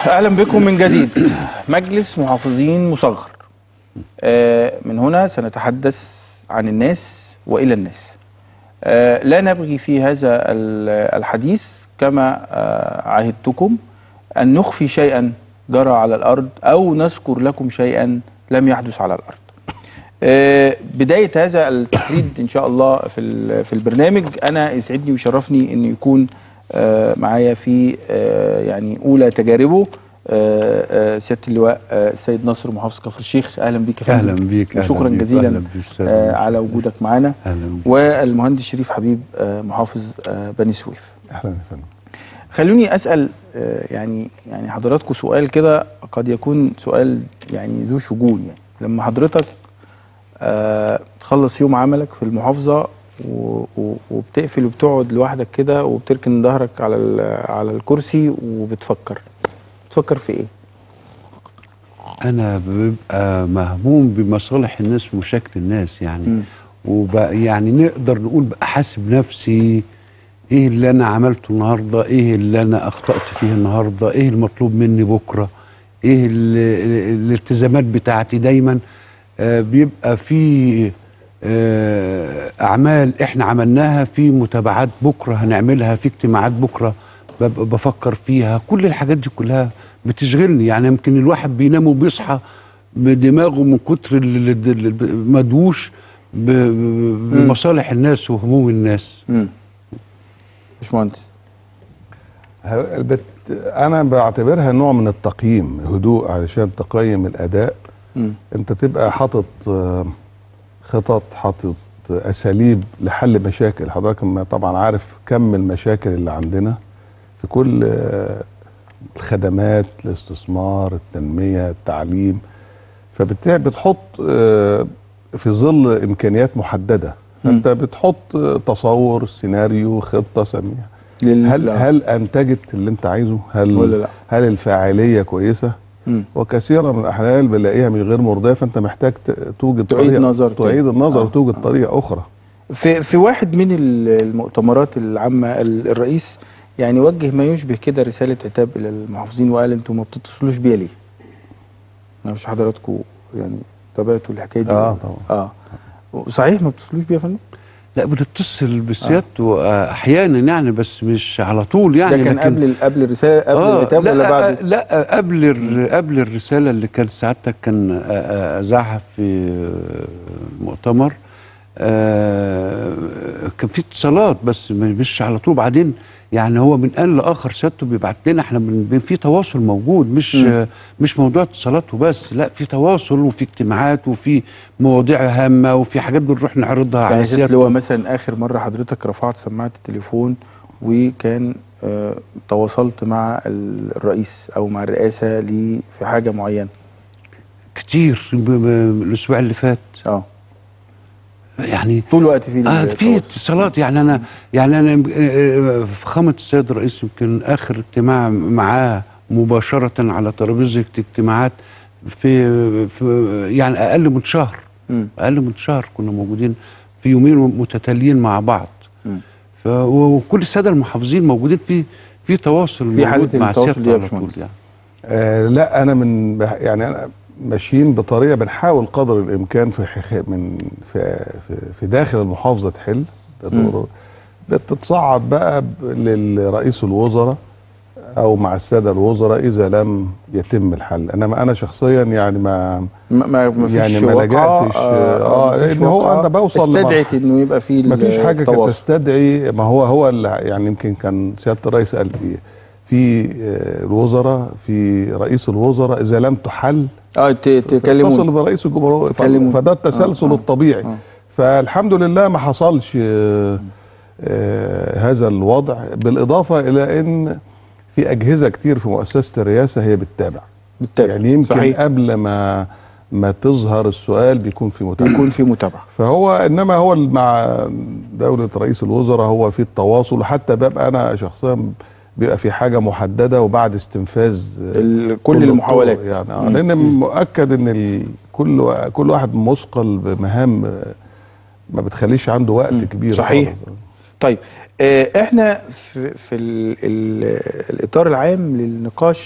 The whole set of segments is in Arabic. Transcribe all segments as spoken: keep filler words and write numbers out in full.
أهلا بكم من جديد. مجلس محافظين مصغر. من هنا سنتحدث عن الناس وإلى الناس. لا نبغي في هذا الحديث كما عهدتكم أن نخفي شيئا جرى على الأرض أو نذكر لكم شيئا لم يحدث على الأرض. بداية هذا التحديد إن شاء الله في في البرنامج، أنا يسعدني ويشرفني أن يكون معايا في يعني أولى تجاربه سيادة اللواء السيد ناصر محافظ كفر الشيخ. أهلا بيك يا فندم. أهلا بيك. شكرا جزيلا على وجودك معنا. والمهندس شريف حبيب محافظ بني سويف. أهلا يا فندم. خلوني أسأل يعني يعني حضراتكم سؤال كده قد يكون سؤال يعني ذو شجون. يعني لما حضرتك تخلص يوم عملك في المحافظة وبتقفل وبتقعد لوحدك كده وبتركن ظهرك على على الكرسي وبتفكر بتفكر في ايه؟ انا ببقى مهموم بمصالح الناس ومشاكل الناس يعني. وبقى يعني نقدر نقول بقى حاسب نفسي ايه اللي انا عملته النهارده، ايه اللي انا اخطأت فيه النهارده، ايه المطلوب مني بكره، ايه الالتزامات بتاعتي. دايما آه بيبقى في آه اعمال احنا عملناها، في متابعات بكره هنعملها، في اجتماعات بكره ببقى بفكر فيها. كل الحاجات دي كلها بتشغلني. يعني يمكن الواحد بينام وبيصحى بدماغه من كتر مدووش بمصالح الناس وهموم الناس. امم باشمهندس، انا بعتبرها نوع من التقييم، هدوء علشان تقيم الاداء. مم. انت بتبقى حاطط خطط، حاطط اساليب لحل مشاكل. حضرتك طبعا عارف كم المشاكل اللي عندنا في كل الخدمات، الاستثمار، التنمية، التعليم. فبالتالي بتحط في ظل إمكانيات محددة، فأنت بتحط تصور، سيناريو، خطة، سميها. هل هل أنتجت اللي أنت عايزه؟ هل ولا لا؟ هل الفاعلية كويسة؟ مم. وكثيرا من الأحيان بنلاقيها من غير مرضية، فأنت محتاج توجد تعيد طريقة نظر تعيد النظر آه. وتوجد آه. طريقة أخرى. في في واحد من المؤتمرات العامة الرئيس يعني وجه ما يشبه كده رسالة عتاب إلى المحافظين وقال أنتوا ما بتتصلوش بيا ليه؟ ما اعرفش حضراتكم يعني تابعتوا الحكاية دي؟ اه طبعا. اه صحيح ما بتتصلوش بيا يا فندم؟ لا بنتصل بسيادته آه. احيانا يعني، بس مش على طول يعني. ده كان لكن قبل قبل الرسالة قبل آه العتاب ولا بعد؟ لا قبل الر... قبل الرسالة اللي كان سعادتك كان اذاعها في المؤتمر. آه كان في اتصالات بس مش على طول. بعدين يعني هو من آن لآخر سيادته بيبعت لنا، احنا بن في تواصل موجود، مش م. مش موضوع اتصالات وبس، لا في تواصل وفي اجتماعات وفي مواضيع هامه وفي حاجات بنروح نعرضها يعني على سيادته. اللي هو مثلا اخر مره حضرتك رفعت سماعه التليفون وكان آه تواصلت مع الرئيس او مع الرئاسه لي في حاجه معينه؟ كتير. الاسبوع اللي فات اه يعني طول الوقت في اه في اتصالات. يعني انا يعني انا فخامه السيد الرئيس يمكن اخر اجتماع معاه مباشره على ترابيزه اجتماعات في, في يعني اقل من شهر. م. اقل من شهر كنا موجودين في يومين متتاليين مع بعض. ف وكل الساده المحافظين موجودين في في تواصل في موجود مع سيادته على طول يعني. آه لا انا من يعني انا ماشيين بطريقه بنحاول قدر الامكان في من في في داخل المحافظه تحل. بتتصعد بقى للرئيس الوزراء او مع الساده الوزراء اذا لم يتم الحل. انما انا شخصيا يعني ما ما ما يعني ما لجأتش اه لان هو انا بوصل استدعت انه يبقى في ما فيش حاجه كانت تستدعي. ما هو هو يعني يمكن كان سياده الرئيس قال ايه في الوزراء، في رئيس الوزراء اذا لم تحل اه تكلموا اتصل برئيس الجمهوريه. فده التسلسل آه. الطبيعي. آه. فالحمد لله ما حصلش آه آه هذا الوضع. بالاضافه الى ان في اجهزه كتير في مؤسسه الرئاسه هي بتتابع. بتتابع يعني يمكن صحيح. قبل ما ما تظهر السؤال بيكون في متابعه. بيكون في متابعه. فهو انما هو مع دوله رئيس الوزراء هو في التواصل. وحتى ببقى انا شخصيا بيبقى في حاجه محدده وبعد استنفاذ كل المحاولات يعني آه لان مؤكد ان كل كل واحد مثقل بمهام ما بتخليش عنده وقت مم. كبير. صحيح. طيب آه احنا في, في ال ال الاطار العام للنقاش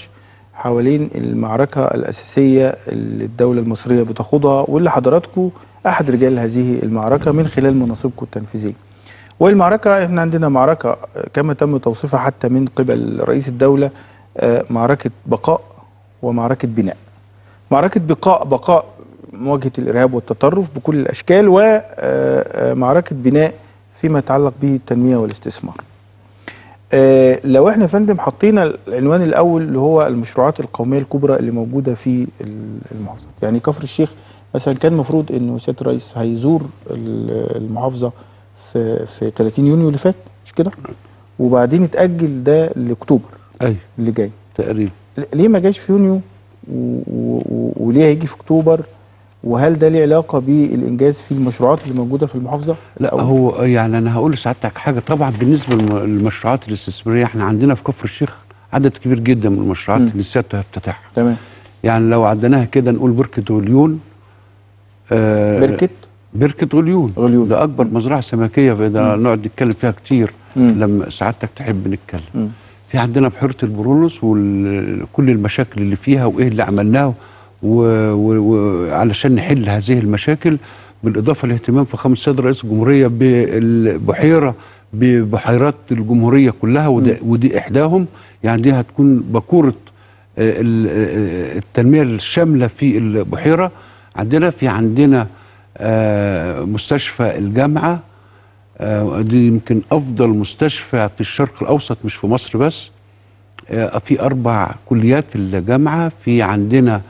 حوالين المعركة الأساسية اللي الدولة المصرية بتخوضها، واللي حضراتكم أحد رجال هذه المعركة من خلال مناصبكم التنفيذية. والمعركة احنا عندنا معركة كما تم توصيفها حتى من قبل رئيس الدولة معركة بقاء ومعركة بناء. معركة بقاء بقاء مواجهة الإرهاب والتطرف بكل الأشكال، ومعركة بناء فيما يتعلق به التنمية والاستثمار. لو احنا فندم حطينا العنوان الأول اللي هو المشروعات القومية الكبرى اللي موجودة في المحافظات، يعني كفر الشيخ مثلا كان المفروض انه سيادة الرئيس هيزور المحافظة في في ثلاثين يونيو اللي فات، مش كده؟ وبعدين اتأجل ده لأكتوبر ايوه اللي جاي تقريبا. ليه ما جاش في يونيو وليه هيجي في أكتوبر؟ وهل ده ليه علاقة بالإنجاز في المشروعات اللي موجودة في المحافظة؟ لا هو يعني أنا هقول لسعادتك حاجة. طبعا بالنسبة للمشروعات الاستثمارية احنا عندنا في كفر الشيخ عدد كبير جدا من المشروعات م. اللي سيادته هيفتتحها. تمام. يعني لو عدناها كده نقول بركة غليون. آه بركة بركة غليون غليون ده أكبر مزرعة سمكية، فده نقعد نتكلم فيها كتير م. لما سعادتك تحب نتكلم. م. في عندنا بحيرة البرولوس وكل المشاكل اللي فيها وإيه اللي عملناه وعلشان نحل هذه المشاكل، بالإضافة لاهتمام فخامة السيد رئيس الجمهورية بالبحيرة ببحيرات الجمهورية كلها، ودي, ودي إحداهم. يعني دي هتكون باكورة التنمية الشاملة في البحيرة. عندنا في عندنا مستشفى الجامعة، دي يمكن أفضل مستشفى في الشرق الأوسط مش في مصر بس. في أربع كليات في الجامعة. في عندنا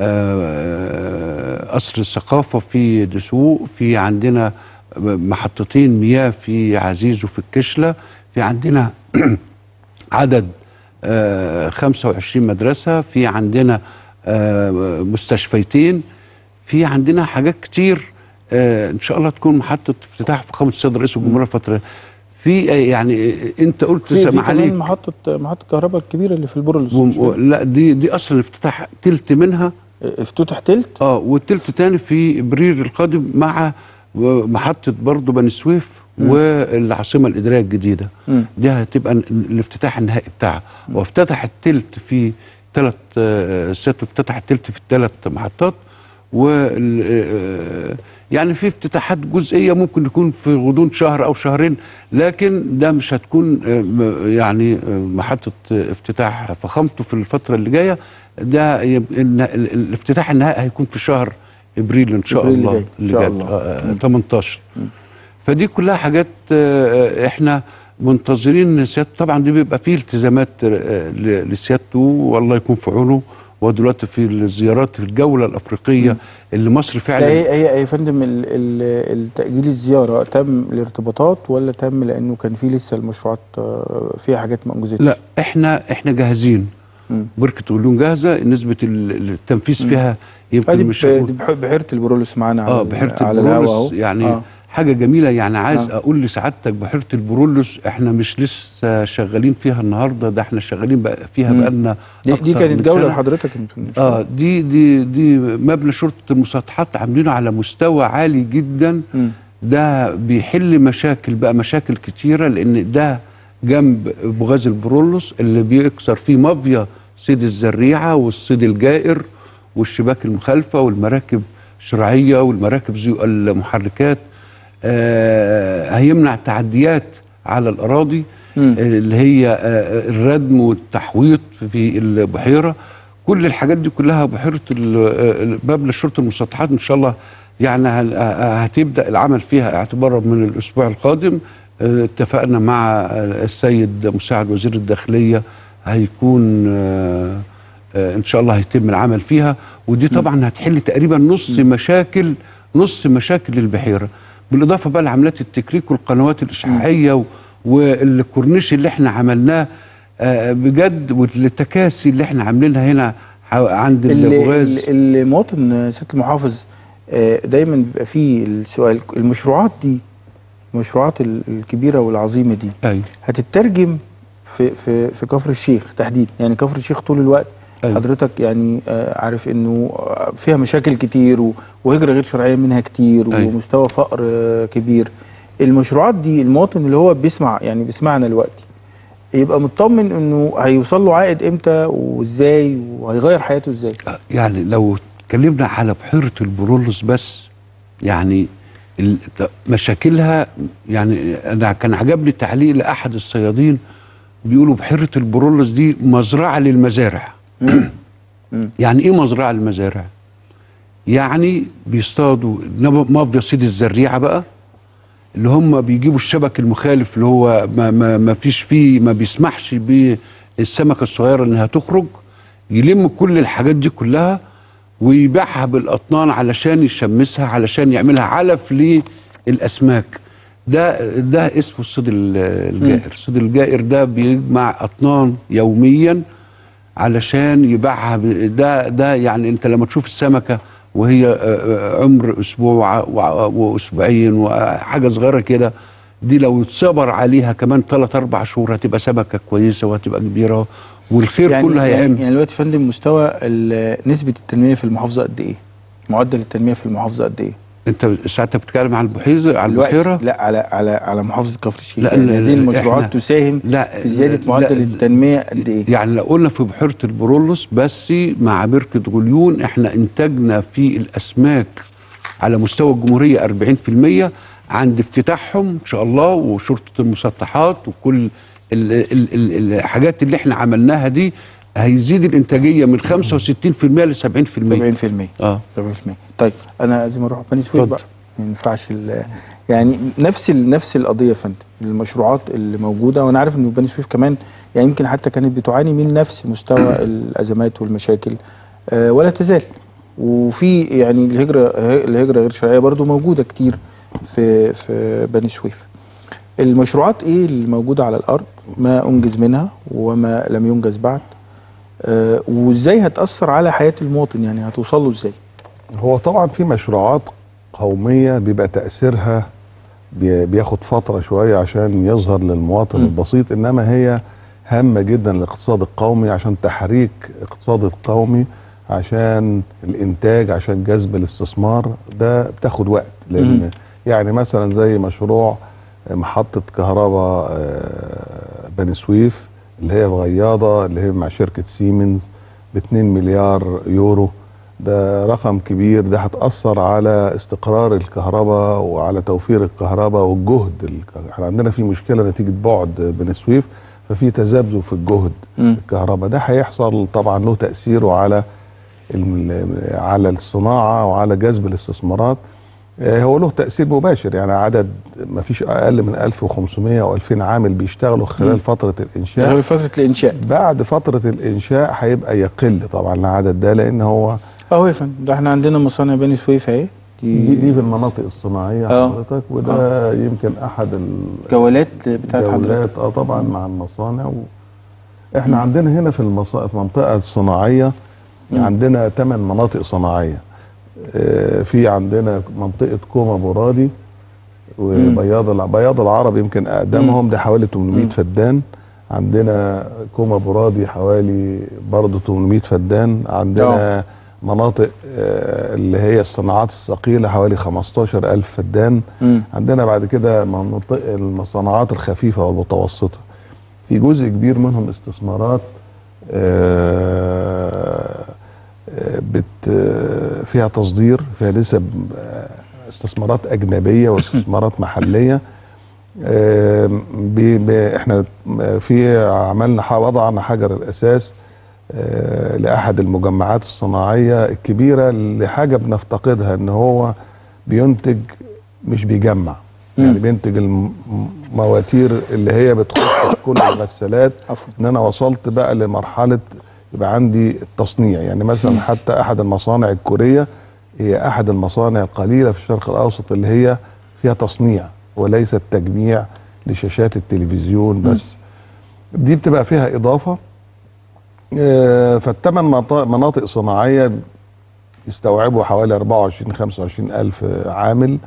قصر الثقافة في دسوق، في عندنا محطتين مياه في عزيز وفي الكشلة، في عندنا عدد خمسة وعشرين مدرسة، في عندنا مستشفيتين، في عندنا حاجات كتير ان شاء الله تكون محطة افتتاح فخامة السيد رئيس الجمهورية الفترة. في يعني انت قلت سمع عليك محطة محطة الكهرباء الكبيرة اللي في البرولوس. لا دي دي اصلا افتتاح تلت منها. افتتح تلت؟ اه والتلت تاني في ابريل القادم مع محطة برضه بني سويف والعاصمة الإدارية الجديدة. م. دي هتبقى الافتتاح النهائي بتاعها. وافتتح التلت في ثلاث سات افتتح التلت في الثلاث محطات، و يعني في افتتاحات جزئيه ممكن يكون في غضون شهر او شهرين، لكن ده مش هتكون يعني محطه افتتاح فخامته في الفتره اللي جايه. ده الافتتاح النهائي هيكون في شهر ابريل ان شاء إبريل الله اللي جاي آه ثمانية عشر. م. فدي كلها حاجات احنا منتظرين سيادته. طبعا دي بيبقى فيه التزامات لسيادته والله يكون في عونه. ودلوقتي في الزيارات في الجوله الافريقيه م. اللي مصر فعلا هي هي يا فندم التاجيل الزياره تم الارتباطات ولا تم لانه كان في لسه المشروعات فيها حاجات ما انجزتش؟ لا احنا احنا جاهزين. م. بركه غليون جاهزه، نسبه التنفيذ فيها يمكن مش دي بحيره البرولوس معانا اه بحيره البرولوس يعني آه. حاجه جميله. يعني عايز آه. اقول لسعادتك بحيره البرولوس احنا مش لسه شغالين فيها النهارده، ده احنا شغالين بقى فيها بقالنا دي, دي كانت جوله لحضرتك اه دي دي دي مبنى شرطه المسطحات عاملينه على مستوى عالي جدا. م. ده بيحل مشاكل بقى مشاكل كتيره، لان ده جنب بوغاز البرولوس اللي بيكسر فيه مافيا صيد الزريعه والصيد الجائر والشباك المخالفه والمراكب الشرعيه والمراكب ذو المحركات. آه هيمنع تعديات على الأراضي م. اللي هي آه الردم والتحويط في البحيرة. كل الحاجات دي كلها بحيرة مبنى شرطة المسطحات إن شاء الله يعني هتبدأ العمل فيها اعتبارا من الأسبوع القادم. آه اتفقنا مع السيد مساعد وزير الداخلية هيكون آه آه إن شاء الله هيتم العمل فيها. ودي طبعا هتحل تقريبا نص م. مشاكل نص مشاكل البحيرة، بالإضافة بقى لعمليات التكريك والقنوات الإشعاعية والكورنيش اللي احنا عملناه آه بجد، والتكاسي اللي احنا عاملينها هنا عند البوغاز. المواطن سيادة المحافظ آه دايما بيبقى فيه السؤال، المشروعات دي المشروعات الكبيرة والعظيمة دي أي. هتترجم في في في كفر الشيخ تحديدا. يعني كفر الشيخ طول الوقت أي. حضرتك يعني آه عارف انه فيها مشاكل كتير وهجرة غير شرعية منها كتير أي. ومستوى فقر آه كبير. المشروعات دي المواطن اللي هو بيسمع يعني بيسمعنا دلوقتي يبقى مطمن انه هيوصل له عائد امتى وازاي وهيغير حياته ازاي؟ يعني لو اتكلمنا على بحيره البرولوس بس، يعني مشاكلها، يعني انا كان عجبني تعليق لاحد الصيادين بيقولوا بحيره البرولوس دي مزرعه للمزارع. يعني ايه مزرعه للمزارع؟ يعني بيصطادوا مافيا صيد الزريعه بقى، اللي هم بيجيبوا الشبك المخالف اللي هو ما, ما, ما فيش فيه، ما بيسمحش بالسمكه الصغيره انها تخرج، يلم كل الحاجات دي كلها ويبيعها بالاطنان علشان يشمسها، علشان يعملها علف للاسماك. ده ده اسمه الصيد الجائر. الصيد الجائر ده بيجمع اطنان يوميا علشان يبيعها. ده ده يعني انت لما تشوف السمكه وهي عمر اسبوع واسبوعين وحاجه صغيره كده، دي لو اتصبر عليها كمان ثلاث اربع شهور هتبقى سمكه كويسه وهتبقى كبيره والخير يعني كله هيعم. يعني دلوقتي يا فندم مستوى نسبه التنميه في المحافظه قد ايه؟ معدل التنميه في المحافظه قد ايه؟ انت ساعتها بتتكلم على البحيره، على البحيره؟ لا، على على على محافظه كفر الشيخ. لا، يعني هذه المشروعات تساهم لا في زياده معدل لا التنميه قد ايه؟ يعني لو قلنا في بحيره البرولوس بس مع بركه غليون احنا انتاجنا في الاسماك على مستوى الجمهوريه أربعين في المية عند افتتاحهم ان شاء الله، وشرطه المسطحات وكل ال ال ال الحاجات اللي احنا عملناها دي هيزيد الانتاجيه من خمسة وستين في المية ل سبعين في المية. سبعين في المية اه سبعين في المية. طيب انا لازم اروح بني سويف بقى، ما ينفعش يعني نفس نفس القضيه يا فندم، المشروعات اللي موجوده، وانا عارف ان بني سويف كمان يعني يمكن حتى كانت بتعاني من نفس مستوى الازمات والمشاكل آه ولا تزال. وفي يعني الهجره الهجره غير شرعيه برضو موجوده كتير في في بني سويف. المشروعات ايه اللي موجوده على الارض، ما انجز منها وما لم ينجز بعد، آه وازاي هتاثر على حياه المواطن، يعني هتوصل له ازاي؟ هو طبعا في مشروعات قوميه بيبقى تاثيرها بياخد فتره شويه عشان يظهر للمواطن م. البسيط، انما هي هامه جدا للاقتصاد القومي، عشان تحريك اقتصاد القومي، عشان الانتاج، عشان جذب الاستثمار. ده بتاخد وقت، لان م. يعني مثلا زي مشروع محطه كهرباء بني سويف اللي هي في غياضه، اللي هي مع شركه سيمنز ب اتنين مليار يورو. ده رقم كبير، ده هتأثر على استقرار الكهرباء وعلى توفير الكهرباء والجهد. احنا عندنا في مشكله نتيجه بعد بني سويف، ففي تذبذب في الجهد م. الكهرباء. ده هيحصل طبعا، له تأثيره على على الصناعه وعلى جذب الاستثمارات. هو له تأثير مباشر، يعني عدد ما فيش اقل من ألف وخمسمية او ألفين عامل بيشتغلوا خلال م. فتره الانشاء. خلال فتره الانشاء. بعد فتره الانشاء هيبقى يقل طبعا العدد ده، لان هو اهو يا فندم ده احنا عندنا مصانع بني سويف اهي، دي, دي في المناطق الصناعيه حضرتك، وده آه. يمكن احد الجولات بتاعت حضرتك. اه طبعا مع المصانع. و... احنا م. عندنا هنا في المصا... في المنطقه الصناعيه م. عندنا ثمان مناطق صناعيه. آه في عندنا منطقه كوما بورادي وبياض بياض العرب يمكن اقدمهم، ده حوالي تمنمية م. فدان. عندنا كوما بورادي حوالي برضه تمنمية فدان. عندنا أوه. مناطق اللي هي الصناعات الثقيله حوالي خمستاشر ألف فدان. م. عندنا بعد كده مناطق الصناعات الخفيفه والمتوسطه، في جزء كبير منهم استثمارات بت فيها تصدير، فيها نسب استثمارات اجنبيه واستثمارات محليه. احنا في عملنا وضعنا حجر الاساس لأحد المجمعات الصناعية الكبيرة لحاجة بنفتقدها، ان هو بينتج مش بيجمع. م. يعني بينتج المواتير اللي هي بتخش كل الغسالات. ان انا وصلت بقى لمرحلة يبقى عندي التصنيع. يعني مثلا م. حتى احد المصانع الكورية هي احد المصانع القليلة في الشرق الاوسط اللي هي فيها تصنيع وليست تجميع لشاشات التلفزيون بس. م. دي بتبقى فيها اضافة. فالثمان مناطق صناعيه يستوعبوا حوالي أربعة وعشرين خمسة وعشرين ألف عامل.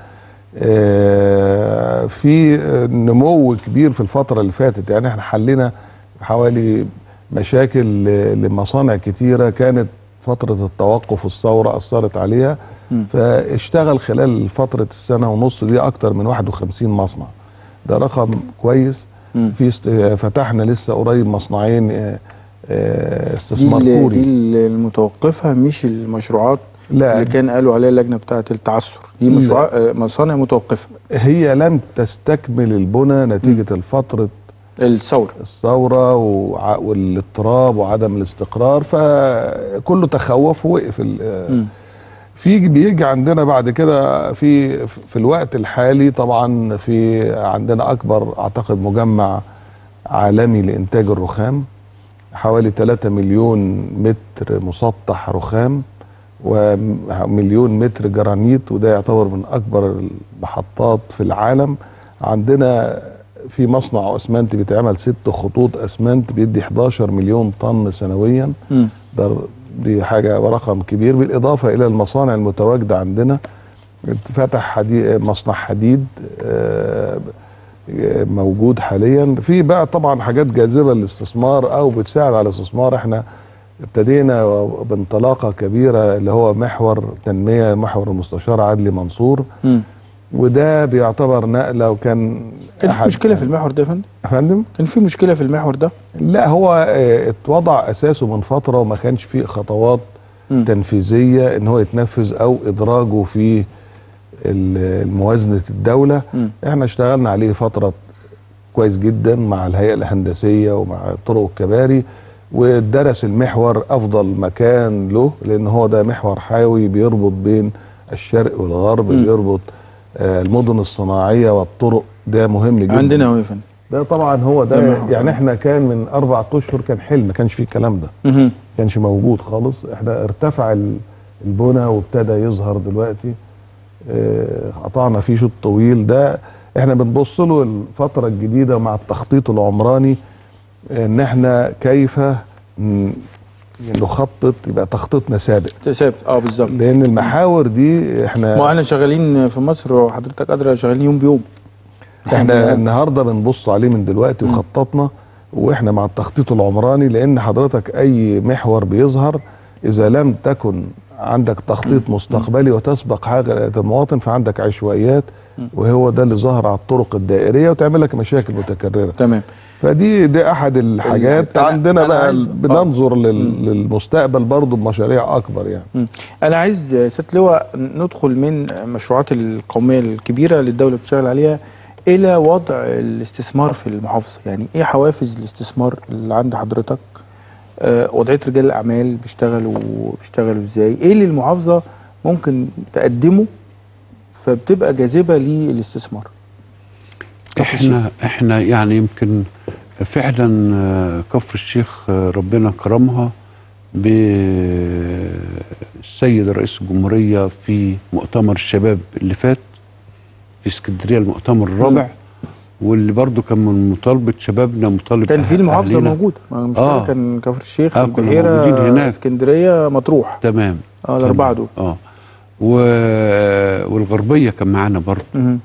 في نمو كبير في الفتره اللي فاتت، يعني احنا حلينا حوالي مشاكل لمصانع كتيره كانت فتره التوقف والثوره اثرت عليها. م. فاشتغل خلال فتره السنه ونص دي اكتر من واحد وخمسين مصنع. ده رقم كويس. في است... فتحنا لسه قريب مصنعين اه اه استثمار دي كوري. دي المتوقفه مش المشروعات لا اللي كان قالوا عليها اللجنه بتاعه التعثر، دي مشروع مصانع متوقفه. هي لم تستكمل البنى نتيجه الفتره الثوره الثوره وع... والاضطراب وعدم الاستقرار، فكله تخوف ووقف. في بيجي عندنا بعد كده في في الوقت الحالي طبعا في عندنا اكبر اعتقد مجمع عالمي لانتاج الرخام، حوالي ثلاثة مليون متر مسطح رخام ومليون متر جرانيت، وده يعتبر من اكبر المحطات في العالم. عندنا في مصنع اسمنت بيتعمل ست خطوط اسمنت بيدي حداشر مليون طن سنويا. ده دي حاجه ورقم كبير، بالاضافه الى المصانع المتواجده عندنا. فتح حديد مصنع حديد موجود حاليا. في بقى طبعا حاجات جاذبه للاستثمار او بتساعد على الاستثمار. احنا ابتدينا بانطلاقه كبيره اللي هو محور تنميه، محور المستشار عدلي منصور، م. وده بيعتبر نقله. وكان كان في مشكله في المحور ده يا فندم؟ يا فندم كان في مشكله في المحور ده؟ لا، هو اتوضع اساسه من فتره وما كانش فيه خطوات م. تنفيذيه ان هو يتنفذ او ادراجه في موازنه الدوله. م. احنا اشتغلنا عليه فتره كويس جدا مع الهيئه الهندسيه ومع طرق الكباري، ودرس المحور افضل مكان له، لان هو ده محور حيوي بيربط بين الشرق والغرب، م. بيربط آه المدن الصناعيه والطرق. ده مهم جدا عندنا هو يا فندم. ده طبعا هو ده, ده يعني احنا كان من اربع اشهر كان حلم، ما كانش فيه الكلام ده، ما كانش موجود خالص. احنا ارتفع البنى وابتدى يظهر دلوقتي. آه قطعنا فيه شوط طويل. ده احنا بنبص له الفتره الجديده مع التخطيط العمراني، ان احنا كيف نخطط، يبقى تخطيطنا سابق سابق اه بالظبط، لان المحاور دي احنا ما احنا شغالين في مصر وحضرتك قادره شغالين يوم بيوم. احنا النهارده بنبص عليه من دلوقتي وخططنا، واحنا مع التخطيط العمراني. لان حضرتك اي محور بيظهر اذا لم تكن عندك تخطيط مستقبلي وتسبق حاجه المواطن، فعندك عشوائيات، وهو ده اللي ظهر على الطرق الدائريه وتعمل لك مشاكل متكرره. تمام. فدي دي احد الحاجات. عندنا بقى بننظر لل... للمستقبل برضه بمشاريع اكبر يعني. م. انا عايز سيادة اللواء ندخل من المشروعات القوميه الكبيره اللي الدوله بتشتغل عليها الى وضع الاستثمار في المحافظه. يعني ايه حوافز الاستثمار اللي عند حضرتك؟ أه وضعيه رجال الاعمال بيشتغلوا بيشتغلوا ازاي؟ ايه اللي المحافظه ممكن تقدمه فبتبقى جاذبه للاستثمار؟ احنا احنا يعني يمكن فعلا كفر الشيخ ربنا كرمها بالسيد رئيس الجمهوريه في مؤتمر الشباب اللي فات في اسكندريه، المؤتمر الرابع، واللي برضو كان من مطالبه شبابنا، مطالبه كان في المحافظه موجوده، مش آه كان كفر الشيخ، آه البحيره، اسكندريه، مطروح. تمام. اه الاربعه دول. اه و... والغربيه كان معانا برضو.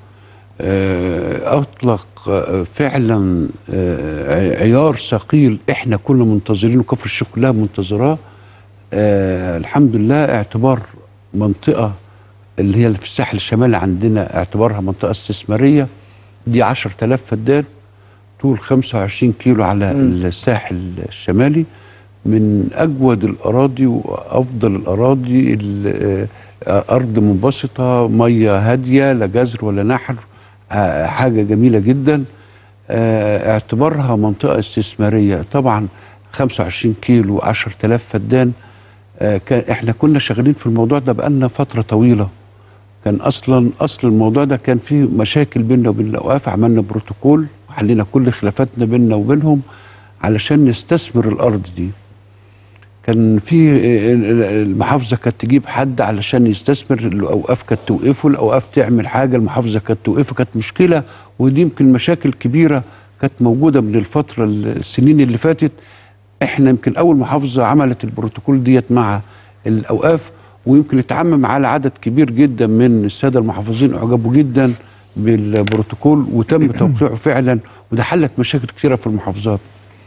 اطلق فعلا عيار ثقيل احنا كنا منتظرينه، كفر الشيخ كلها منتظراه. الحمد لله، اعتبار منطقه اللي هي في الساحل الشمالي عندنا اعتبارها منطقه استثماريه، دي عشرة آلاف فدان طول خمسة وعشرين كيلو على م. الساحل الشمالي، من اجود الاراضي وافضل الاراضي، ارض منبسطه، ميه هاديه، لا جزر ولا نحر، حاجه جميله جدا. اعتبارها منطقه استثماريه. طبعا خمسة وعشرين كيلو، عشرة آلاف فدان. كان احنا كنا شغالين في الموضوع ده بقالنا فتره طويله. كان اصلا اصل الموضوع ده كان فيه مشاكل بيننا وبين الاوقاف، عملنا بروتوكول وحلينا كل خلافاتنا بيننا وبينهم علشان نستثمر الارض دي. كان في المحافظه كانت تجيب حد علشان يستثمر، الاوقاف كانت توقفه، الاوقاف تعمل حاجه المحافظه كانت توقفه، كانت مشكله. ودي يمكن مشاكل كبيره كانت موجوده من الفتره السنين اللي فاتت. احنا يمكن اول محافظه عملت البروتوكول ديت مع الاوقاف، ويمكن اتعمم على عدد كبير جدا من الساده المحافظين، اعجبوا جدا بالبروتوكول وتم توقيعه فعلا، وده حلت مشاكل كثيره في المحافظات.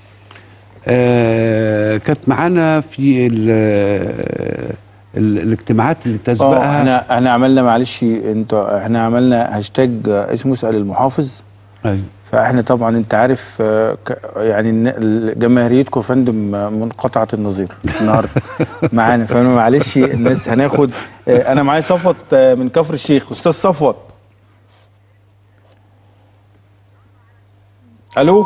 آه كانت معانا في ال ال الاجتماعات اللي تسبقها. احنا احنا عملنا معلش انتوا احنا عملنا هاشتاج اسمه اسال المحافظ. ايوه. فاحنا طبعا انت عارف يعني جماهيريتكم يا فندم منقطعه النظير النهارده معانا، فمعلش الناس هناخد. انا معايا صفوت من كفر الشيخ. استاذ صفوت. الو.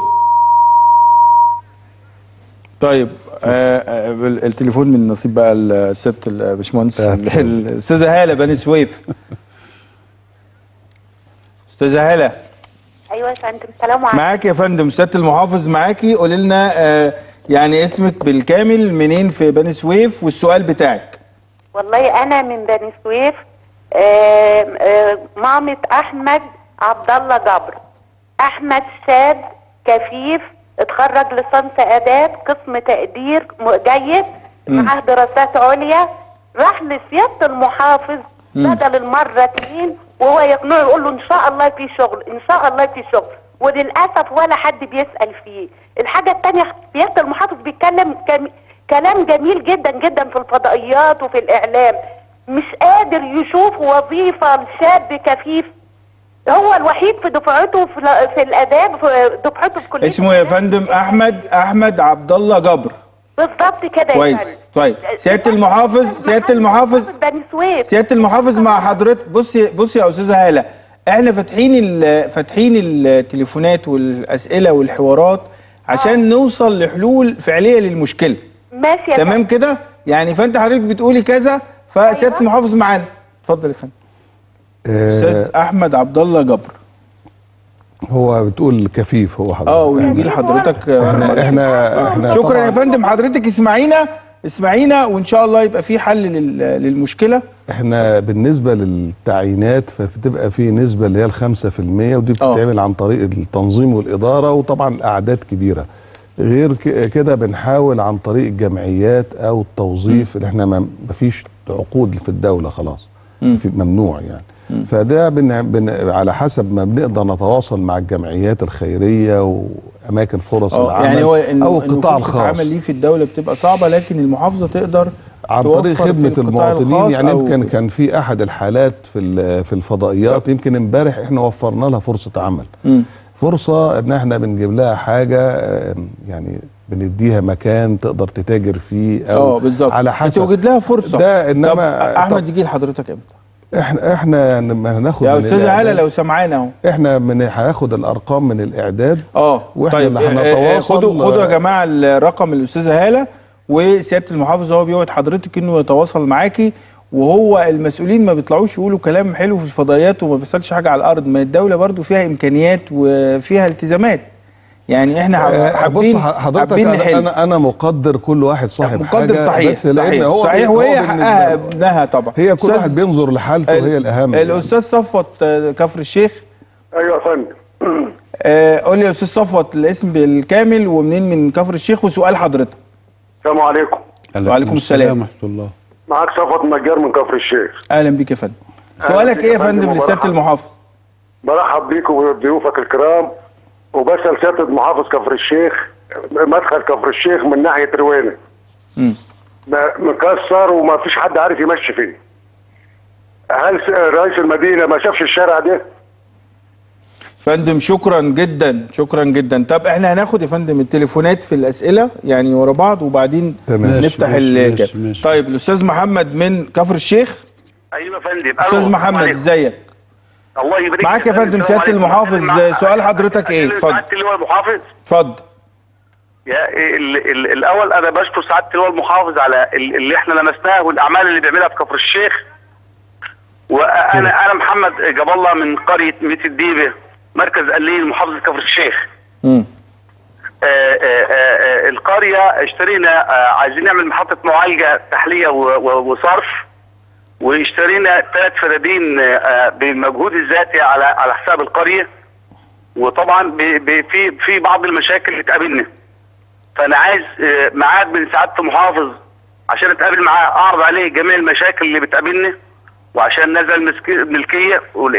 طيب آه التليفون من نصيب بقى الست الباشمهندس الاستاذه هاله بني سويف. استاذه هاله. ايوه يا فندم. السلام عليكم. معاك يا فندم سياده المحافظ معاكي. قولي لنا آه يعني اسمك بالكامل، منين في بني سويف، والسؤال بتاعك. والله انا من بني سويف، آه آه مامة احمد عبد الله جبر. احمد شاب كفيف، اتخرج لصنف اداب قسم تقدير جيد، معاه دراسات عليا. راح لسياده المحافظ م. بدل المره اتنين، وهو يقنعه يقول له ان شاء الله في شغل، ان شاء الله في شغل، وللاسف ولا حد بيسال فيه. الحاجه الثانيه سياده المحافظ بيتكلم كلام جميل جدا جدا في الفضائيات وفي الاعلام، مش قادر يشوف وظيفه لشاب كفيف. هو الوحيد في دفعته في, في الاداب، في دفعته في كليه. اسمه يا فندم احمد احمد عبد الله جبر. بالظبط كده يا فندم. طيب سياده المحافظ سياده المحافظ سياده المحافظ مع حضرتك. بصي بصي يا استاذه هاله، احنا فاتحين فاتحين التليفونات والاسئله والحوارات عشان آه. نوصل لحلول فعليه للمشكله. ماشي يا تمام كده يعني. فانت حضرتك بتقولي كذا، فسياده أيوة. المحافظ معانا. اتفضل يا فندم. استاذ احمد عبد الله جبر. هو بتقول كفيف هو حضرتك. اه ويجي لحضرتك. احنا احنا, احنا شكرا يا فندم. حضرتك اسمعينا اسمعينا وان شاء الله يبقى في حل للمشكله. احنا بالنسبه للتعيينات فبتبقى في نسبه اللي هي الخمسة في المية، ودي بتتعمل عن طريق التنظيم والاداره، وطبعا الاعداد كبيره. غير كده بنحاول عن طريق الجمعيات او التوظيف، اللي احنا ما فيش عقود في الدوله خلاص، في ممنوع يعني. م. فده بن بن على حسب ما بنقدر نتواصل مع الجمعيات الخيريه واماكن فرص العمل، يعني هو إن او القطاع الخاص. العمل ليه في الدوله بتبقى صعبه، لكن المحافظه تقدر عن طريق خدمه المواطنين. يعني يمكن كان في احد الحالات في في الفضائيات، يمكن امبارح احنا وفرنا لها فرصه عمل. م. فرصه ان احنا بنجيب لها حاجه، يعني بنديها مكان تقدر تتاجر فيه، او اه بالظبط على حسب توجد لها فرصه. ده انما احمد يجي لحضرتك امتى؟ احنا احنا هناخد يا استاذه هاله لو سمعانا اهو، احنا من هناخد الارقام من الاعداد. اه واحنا طيب اللي هنتواصل. خدوا خدوا يا جماعه الرقم الاستاذه هاله، وسياده المحافظ هو بيوعد حضرتك انه يتواصل معاكي. وهو المسؤولين ما بيطلعوش يقولوا كلام حلو في الفضائيات وما بيحصلش حاجه على الارض. ما الدوله برضو فيها امكانيات وفيها التزامات، يعني احنا حابين حابين نحل. انا انا مقدر كل واحد صاحب مقدر حاجه، صحيح بس صحيح هو صحيح وهي حقها ابنها طبعا. هي كل واحد بينظر لحالته وهي الاهم. الاستاذ صفوت كفر الشيخ. ايوه يا فندم. آه قول لي يا استاذ صفوت الاسم بالكامل ومنين من كفر الشيخ وسؤال حضرتك. السلام عليكم. وعليكم السلام ورحمه الله. معاك صفوت نجار من كفر الشيخ. اهلا بيك يا فندم. سؤالك ايه يا فندم لسياده المحافظ؟ برحب بيك وبضيوفك الكرام، وبسأل سيادة محافظ كفر الشيخ، مدخل كفر الشيخ من ناحية روينة مكسر وما فيش حد عارف يمشي فيه. هل رئيس المدينة ما شافش الشارع ده؟ فندم شكرا جدا شكرا جدا. طب احنا هناخد يا فندم التليفونات في الاسئله يعني ورا بعض، وبعدين تمام. نفتح ال طيب الاستاذ محمد من كفر الشيخ. ايوه يا فندم. استاذ محمد ازيك؟ الله يبارك معاك يا فندم. سياده المحافظ سؤال حضرتك ايه؟ اتفضل. سعاده اللواء المحافظ. اتفضل. يا ال ال الاول انا بشكر سعاده اللواء المحافظ على اللي احنا لمسناه والاعمال اللي بيعملها في كفر الشيخ. وانا انا محمد جاب الله من قريه ميت الديبه مركز قليل محافظه كفر الشيخ. امم القريه اشترينا، عايزين نعمل محطه معالجه تحليه وصرف، واشترينا ثلاث فدادين بمجهود الذاتي على على حساب القريه. وطبعا في في بعض المشاكل اللي تقابلنا، فانا عايز ميعاد من سعاده المحافظ عشان اتقابل معاه، اعرض عليه جميع المشاكل اللي بتقابلنا، وعشان نزل ملكيه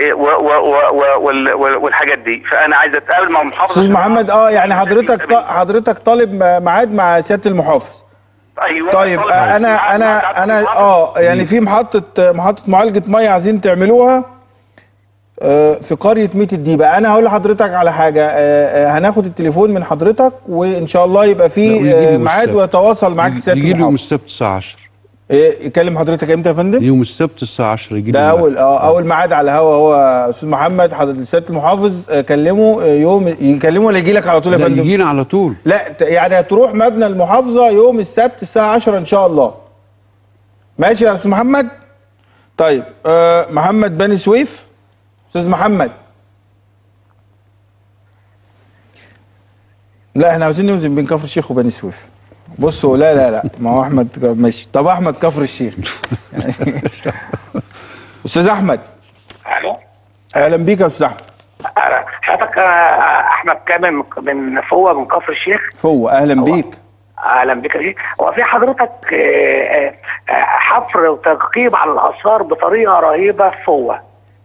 والحاجات دي. فانا عايز اتقابل مع المحافظ. استاذ محمد اه يعني حضرتك حضرتك طالب ميعاد مع سياده المحافظ. ايوه طيب انا انا انا اه يعني في محطه محطه معالجه ميه عايزين تعملوها، آه، في قريه ميت الديبه. انا هقول لحضرتك على حاجه، آه، آه، هناخد التليفون من حضرتك وان شاء الله يبقى في آه، ميعاد ويتواصل معاك سياده يجي لي يوم المحافظ. السبت الساعه عشرة. إيه يكلم حضرتك امتى يا فندم؟ يوم السبت الساعه عشرة يجي لي. ده اول اه اول ميعاد على الهوا هو استاذ محمد. حضرتك سياده المحافظ آه، كلمه آه، يوم يكلمه ولا يجي لك على طول يا لا فندم؟ يجينا على طول. لا ت- يعني هتروح مبنى المحافظه يوم السبت الساعه عشرة ان شاء الله. ماشي يا استاذ محمد؟ طيب آه محمد بني سويف. استاذ محمد. لا احنا عاوزين نوزن بين كفر الشيخ وبني سويف. بصوا لا لا لا ما هو احمد ماشي. طب احمد كفر الشيخ. استاذ احمد. الو. اهلا بيك يا استاذ احمد. حضرتك آه، احمد كامل من من فوه من كفر الشيخ. فوه اهلا بيك. اهلا بك. دي هو في حضرتك آه، آه، آه، حفر وتنقيب على الاثار بطريقه رهيبه في فوه.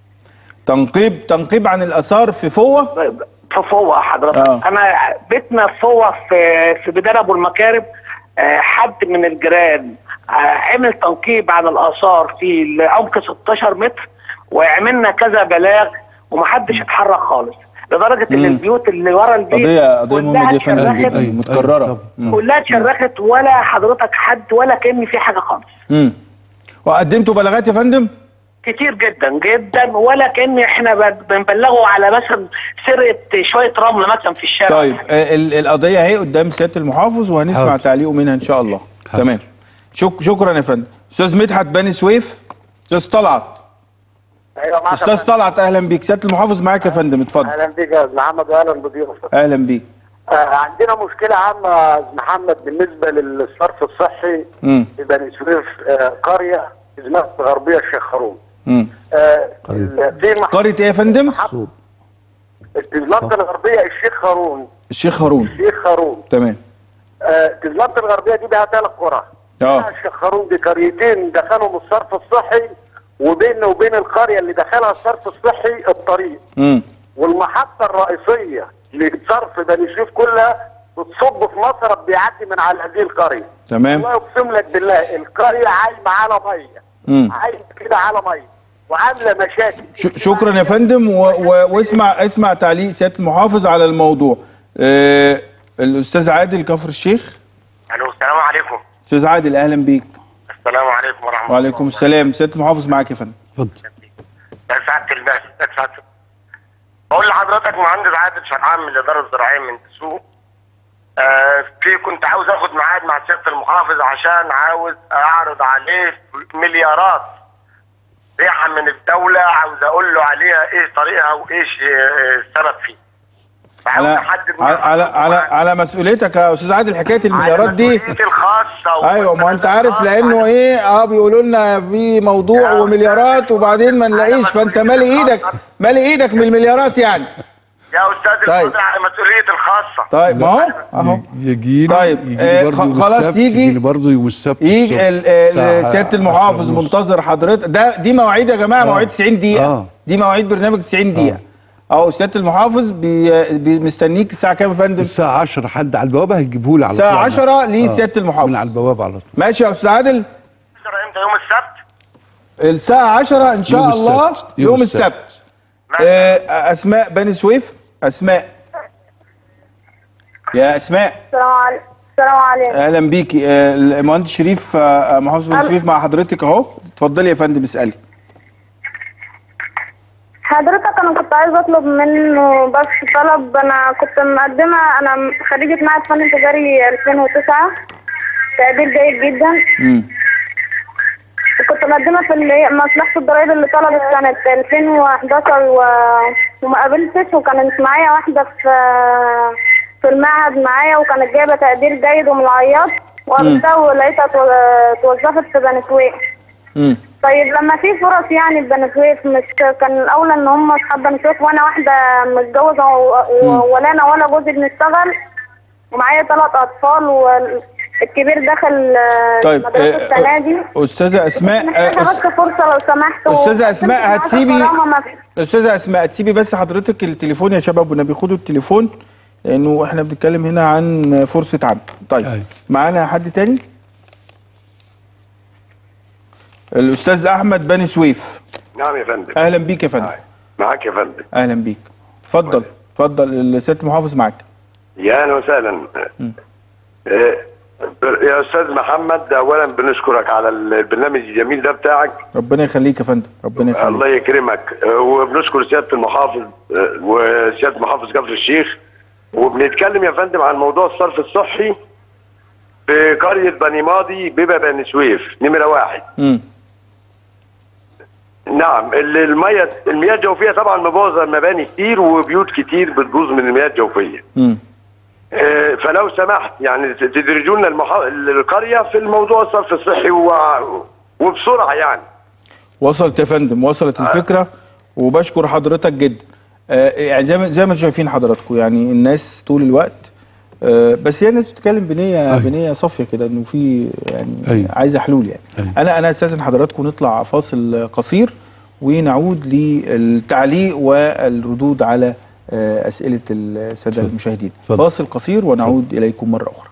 تنقيب تنقيب عن الاثار في فوه؟ في فوه حضرتك. آه. انا بيتنا في فوه في في بدال ابو المكارم. آه، حد من الجيران آه، عمل تنقيب عن الاثار في عمق ستاشر متر وعملنا كذا بلاغ ومحدش اتحرك خالص، لدرجه ان البيوت اللي ورا البيت قضيه قضيه مهمه دي يا فندم اتشرخت، جدا متكرره. مم. كلها اتشرخت ولا حضرتك حد ولا كأن في حاجه خالص. امم وقدمتوا بلاغات يا فندم؟ كتير جدا جدا ولا كأن احنا ب- بنبلغوا على مثلا سرقه شويه رمل مثلا في الشارع. طيب آه، ال- القضيه اهي قدام سياده المحافظ وهنسمع حاضر. تعليقه منها ان شاء الله. حاضر. تمام. شك شكرا يا فندم. استاذ مدحت بني سويف. استاذ طلعت. ايوه معاك. استاذ طلعت اهلا بيك. سياده المحافظ معاك يا فندم اتفضل. اهلا بيك يا استاذ محمد واهلا بضيوفك. اهلا بيك. آه عندنا مشكله عامه يا استاذ محمد بالنسبه للصرف الصحي امم في بني سويف. آه قريه اسمها الغربيه الشيخ هارون. امم آه قرية. ال- في مح- قريه ايه يا فندم؟ المنطقه الغربيه الشيخ هارون. الشيخ هارون. الشيخ هارون. تمام. آه المنطقه الغربيه دي بها ثلاث قرى. اه الشيخ هارون دي قريتين دخلهم الصرف الصحي، وبيننا وبين القريه اللي دخلها الصرف الصحي الطريق. امم والمحطة الرئيسية لصرف بني سويف كلها بتصب في مصرف بيعدي من على هذه القرية. تمام. الله يقسم لك بالله القرية عايمة على مية. امم عايمة كده على مية وعاملة مشاكل. ش- شكرا يا فندم و... و... واسمع اسمع تعليق سياده المحافظ على الموضوع. آه... الاستاذ عادل كفر الشيخ. الو السلام عليكم. استاذ عادل اهلا بيك. السلام عليكم ورحمه الله. وعليكم السلام. سياده المحافظ معاك يا فندم. اتفضل. يا سعاده الباشا يا سعاده. بقول لحضرتك مهندس عادل شرعان من الاداره الزراعيه من دسوق. آه في كنت عاوز اخد ميعاد مع سياده المحافظ عشان عاوز اعرض عليه مليارات ريحه من الدوله، عاوز اقول له عليها ايه طريقها وايش آه، السبب فيه. فعاوز على احدد على على على, على مسؤوليتك يا استاذ عادل حكايه المليارات دي. مسؤوليتي الخاصه. ايوه ما انت عارف لانه ايه اه بيقولوا لنا في موضوع ومليارات وبعدين ما نلاقيش، فانت مالي ايدك مالي ايدك من المليارات يعني. يا استاذ طيب. الفاضل على مسؤوليتي الخاصه. طيب ما هو اهو يجي لي طيب، يجي آه، لي برضه خ- يوم خلاص السبت، يجي- يجي لي برضه يوم السبت يجي الصبح ال- ال- الساعة سياده المحافظ عشرة ونص. منتظر حضرتك. ده دي مواعيد يا جماعه، آه. مواعيد تسعين دقيقه. آه. دي مواعيد برنامج تسعين دقيقه. اهو سياده المحافظ بي بي مستنيك الساعه كام يا فندم؟ الساعة عشرة حد على البوابة هيجيبه لي على طول. الساعه عشرة لسياده المحافظ. من على البوابة على طول. ماشي يا استاذ عادل. امتى يوم السبت؟ الساعه عشرة ان شاء يوم الله السبت. يوم, يوم السبت, السبت. آه، اسماء بني سويف. اسماء يا اسماء السلام عليكم. السلام عليكم. اهلا بيكي. آه، المهندس شريف آه، محافظ بني سويف مع حضرتك اهو. اتفضلي يا فندم اسالي. حضرتك انا كنت عايزه اطلب منه بس طلب. انا كنت مقدمه، انا خريجه معهد فن تجاري ألفين وتسعة، تقدير جيد جدا. امم كنت مقدمه في اللي هي مصلحه الضرايب اللي طلبت سنه ألفين وحداشر و... وما قابلتش، وكانت معايا واحده في في المعهد معايا وكانت جايبه تقدير جيد ومن العياط، وقابلتها ولقيتها تو- اتوظفت في بني سويف. امم طيب لما في فرص يعني في بني سويف، مش كان الاولى ان هم اصحاب بني سويف وانا واحده متجوزه و- و- ولا انا ولا جوزي بنشتغل ومعايا ثلاث اطفال والكبير دخل آه، طيب مدرسه السنه دي. آه، استاذه اسماء محتاجه آه، بس فرصه لو سمحت. أستاذة أسماء، وقدمت هتسيبي- معاك كرامة ما في- استاذه اسماء تسيبي بس حضرتك التليفون يا شباب والنبي، خدوا التليفون لانه احنا بنتكلم هنا عن فرصه عمل. طيب أيوة. معانا حد تاني؟ الاستاذ احمد بني سويف. نعم يا فندم. اهلا بيك يا فندم. معاك يا فندم. اهلا بيك. اتفضل اتفضل السيد المحافظ معاك. يا اهلا وسهلا. آه يا استاذ محمد، اولا بنشكرك على البرنامج الجميل ده بتاعك. ربنا يخليك يا فندم، ربنا يخليك. الله يكرمك. آه وبنشكر سياده المحافظ آه وسياده محافظ كفر الشيخ. وبنتكلم يا فندم عن موضوع الصرف الصحي في قريه بني ماضي بيبقى بني سويف نمره واحد. امم نعم. الميه المياه الجوفيه طبعا مبوظه مباني كتير وبيوت كتير بتبوظ من المياه الجوفيه. امم آه فلو سمحت يعني تدرجوا لنا المحا... القريه في الموضوع الصرف الصحي و... وبسرعه يعني. وصلت يا فندم، وصلت الفكره وبشكر حضرتك جدا. آه يعني زي ما زي ما شايفين حضراتكم، يعني الناس طول الوقت آه بس هي الناس بتتكلم بنيه أي. بنيه صافيه كده، انه في يعني أي. عايزه حلول يعني. أي. انا انا استاذن حضراتكم نطلع فاصل قصير ونعود للتعليق والردود على آه اسئله الساده المشاهدين. فضل. فاصل قصير ونعود فضل. اليكم مره اخرى.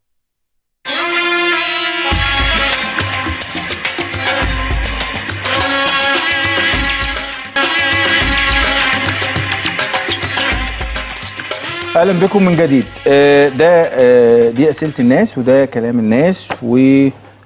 اهلا بكم من جديد. آه ده آه دي اسئله الناس وده كلام الناس، و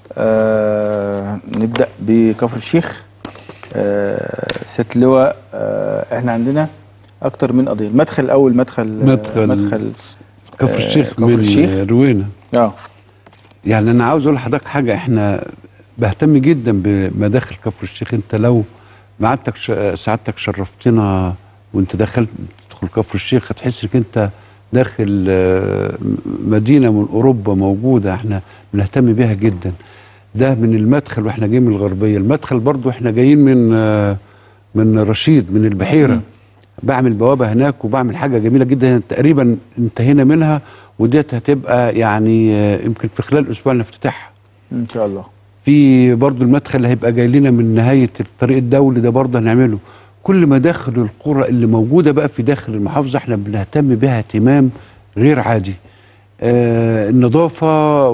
آه نبدا بكفر الشيخ. آه ست لواء، آه احنا عندنا اكتر من قضيه. المدخل الاول مدخل مدخل, مدخل كفر الشيخ آه من روينا. اه يعني انا عاوز اقول لحضرتك حاجه، احنا بهتم جدا بمداخل كفر الشيخ. انت لو معدتك سعادتك شرفتنا وانت دخلت تدخل كفر الشيخ هتحس انك انت داخل مدينه من اوروبا موجوده. احنا بنهتم بيها جدا. ده من المدخل واحنا جايين من الغربيه. المدخل برضو احنا جايين من من رشيد من البحيره. بعمل بوابه هناك وبعمل حاجه جميله جدا تقريبا انتهينا منها، وديت هتبقى يعني يمكن في خلال اسبوع نفتتحها ان شاء الله. في برضو المدخل اللي هيبقى جاي لنا من نهايه الطريق الدولي ده برضو هنعمله. كل مداخل القرى اللي موجوده بقى في داخل المحافظه احنا بنهتم بها اهتمام غير عادي. آه النظافه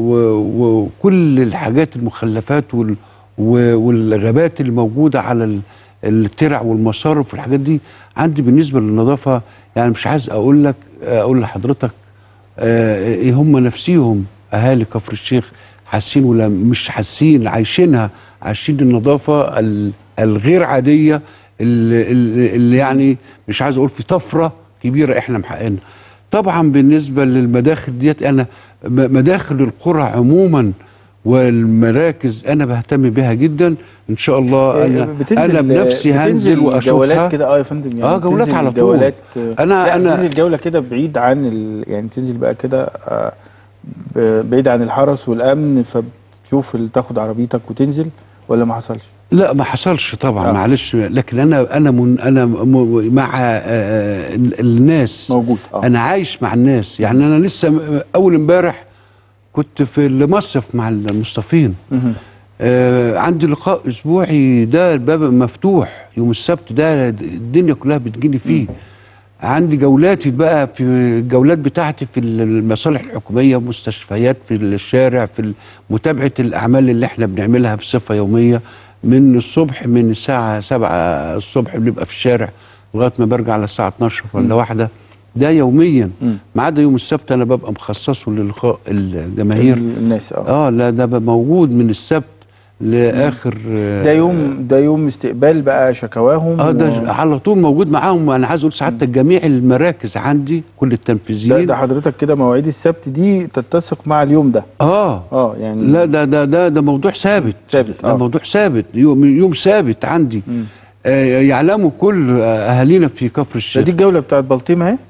وكل الحاجات المخلفات وال والغابات اللي موجوده على الترع والمصارف والحاجات دي عندي بالنسبه للنظافه. يعني مش عايز اقول لك اقول لحضرتك ايه هم نفسيهم اهالي كفر الشيخ حاسين ولا مش حاسين، عايشينها، عايشين النظافه الغير عاديه اللي, اللي يعني مش عايز اقول في طفره كبيره احنا محققينها. طبعا بالنسبه للمداخل ديت انا مداخل القرى عموما والمراكز انا بهتم بيها جدا ان شاء الله. انا انا بنفسي هنزل واشوفها. جولات كده اه يا فندم يعني. اه جولات على طول. جولات انا انا تنزل جوله كده بعيد عن ال... يعني تنزل بقى كده آه بعيد عن الحرس والامن، فبتشوف تاخد عربيتك وتنزل، ولا ما حصلش؟ لا ما حصلش طبعا. آه. معلش، لكن انا انا من انا مع آه الناس موجود. آه. انا عايش مع الناس. يعني انا لسه اول امبارح كنت في المصيف مع المصطفين. آه عندي لقاء اسبوعي، ده الباب مفتوح يوم السبت، ده الدنيا كلها بتجيني فيه. عندي جولاتي بقى في الجولات بتاعتي في المصالح الحكوميه، مستشفيات، في الشارع، في متابعه الاعمال اللي احنا بنعملها بصفه يوميه من الصبح، من الساعه سبعة الصبح بنبقى في الشارع لغايه ما برجع على الساعه اتناشر ولا واحدة. ده يوميا، ما عدا يوم السبت انا ببقى مخصصه للقاء الجماهير الناس. اه اه لا ده بقى موجود من السبت لاخر. ده يوم ده يوم استقبال بقى شكواهم. اه ده و... على طول موجود معاهم. انا عايز اقول سعادتك جميع المراكز عندي كل التنفيذيين. ده, ده حضرتك كده مواعيد السبت دي تتسق مع اليوم ده. اه اه يعني لا ده ده ده ده موضوع ثابت. ثابت ده آه. موضوع ثابت، يوم يوم ثابت عندي. آه يعلموا كل اهالينا في كفر الشيخ. دي الجوله بتاعت بلطيم اهي.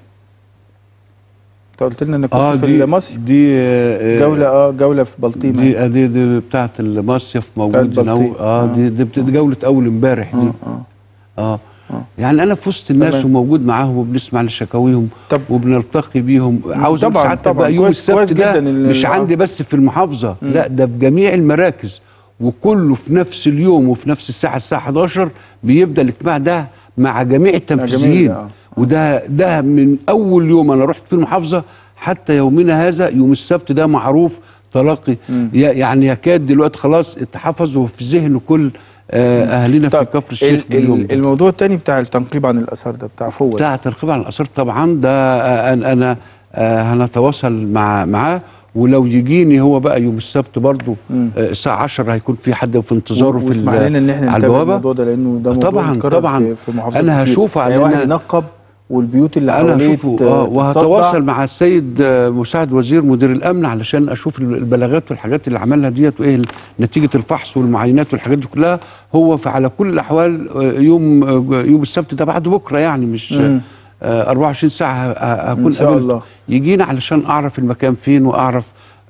انت قلت لنا انك كنت آه في المصيف. دي آه جوله اه جوله في بلطيم. دي دي, دي بتاعت المصيف موجود هنا. اه, آه دي دي, دي جوله اول امبارح دي. آه, آه, اه يعني انا في وسط الناس طبعا. وموجود معاهم وبنسمع لشكاويهم وبنلتقي بيهم. عاوز سعادتك بقى يوم السبت ده مش عندي بس في المحافظه، م. لا ده في جميع المراكز، وكله في نفس اليوم وفي نفس الساعه الساعه حداشر بيبدا الاجتماع ده مع جميع التنفيذيين. آه. وده ده من اول يوم انا رحت في المحافظه حتى يومنا هذا. يوم السبت ده معروف تلاقي، يعني يكاد دلوقتي خلاص اتحفظ وفي ذهن كل آه اهالينا في كفر الشيخ اليوم الموضوع الثاني بتاع التنقيب عن الاثار ده بتاع فوت بتاع التنقيب عن الاثار طبعا ده آه انا آه هنتواصل مع معاه، ولو يجيني هو بقى يوم السبت برضه آه الساعه عشرة هيكون في حد في انتظاره في واسمح لنا ان احنا على نتابع الموضوع ده لانه ده موضوع طبعا طبعا في, في محافظات انا هشوفه يعني واحد ينقب والبيوت اللي انا حواليه هشوفه اه وهتواصل مع السيد مساعد وزير مدير الامن علشان اشوف البلاغات والحاجات اللي عملها ديت وايه نتيجه الفحص والمعاينات والحاجات دي كلها. هو على كل الاحوال يوم يوم السبت ده بعد بكره يعني مش آه أربعة وعشرين ساعه هكون ان شاء الله يجينا علشان اعرف المكان فين واعرف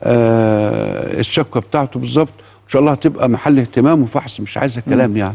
آه الشبكه بتاعته بالظبط. ان شاء الله هتبقى محل اهتمام وفحص مش عايزه كلام يعني.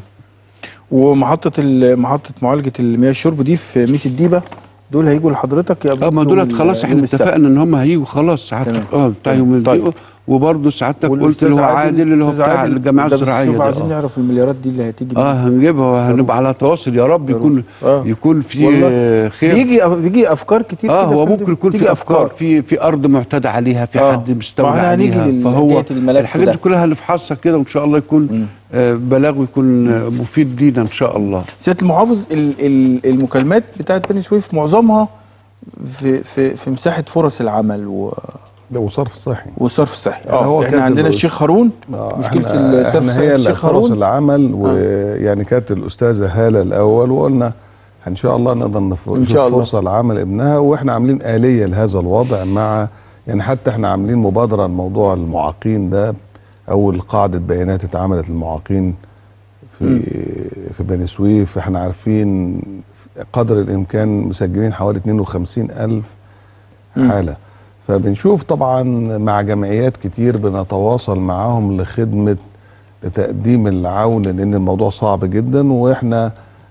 ومحطه محطه معالجه المياه الشرب دي في ميت الديبه دول هيجوا لحضرتك؟ اه ما دولت خلاص احنا اتفقنا ان هم هيجوا خلاص سعادتك اه بتاع يوم طيب. وبرضه سعادتك قلت اللي هو عادل اللي هو بتاع الجمعيه الزراعيه ده عايزين نعرف المليارات دي اللي هتيجي اه هنجيبها وهنبقى على تواصل يا رب يكون آه. يكون في خير. بيجي بيجي افكار كتير اه هو ممكن يكون في افكار في في ارض معتدى عليها في آه. حد مستولى عليها فهو الحاجات دي كلها هنفحصها كده وان شاء الله يكون آه بلاغه يكون آه مفيد لينا ان شاء الله. سياده المحافظ المكالمات بتاعت بني سويف معظمها في في في مساحه فرص العمل و والصرف الصحي والصرف الصحي اه يعني احنا عندنا الشيخ هارون آه مشكله الصرف الصحي الشيخ هارون فرص العمل ويعني آه. كانت الاستاذه هاله الاول وقلنا ان شاء الله نقدر نشوف فرصه لعمل ابنها واحنا عاملين آلية لهذا الوضع مع يعني حتى احنا عاملين مبادره لموضوع المعاقين ده. اول قاعده بيانات اتعملت للمعاقين في م. في بني سويف. احنا عارفين قدر الامكان مسجلين حوالي اتنين وخمسين ألف حاله م. فبنشوف طبعا مع جمعيات كتير بنتواصل معاهم لخدمه لتقديم العون لان الموضوع صعب جدا. واحنا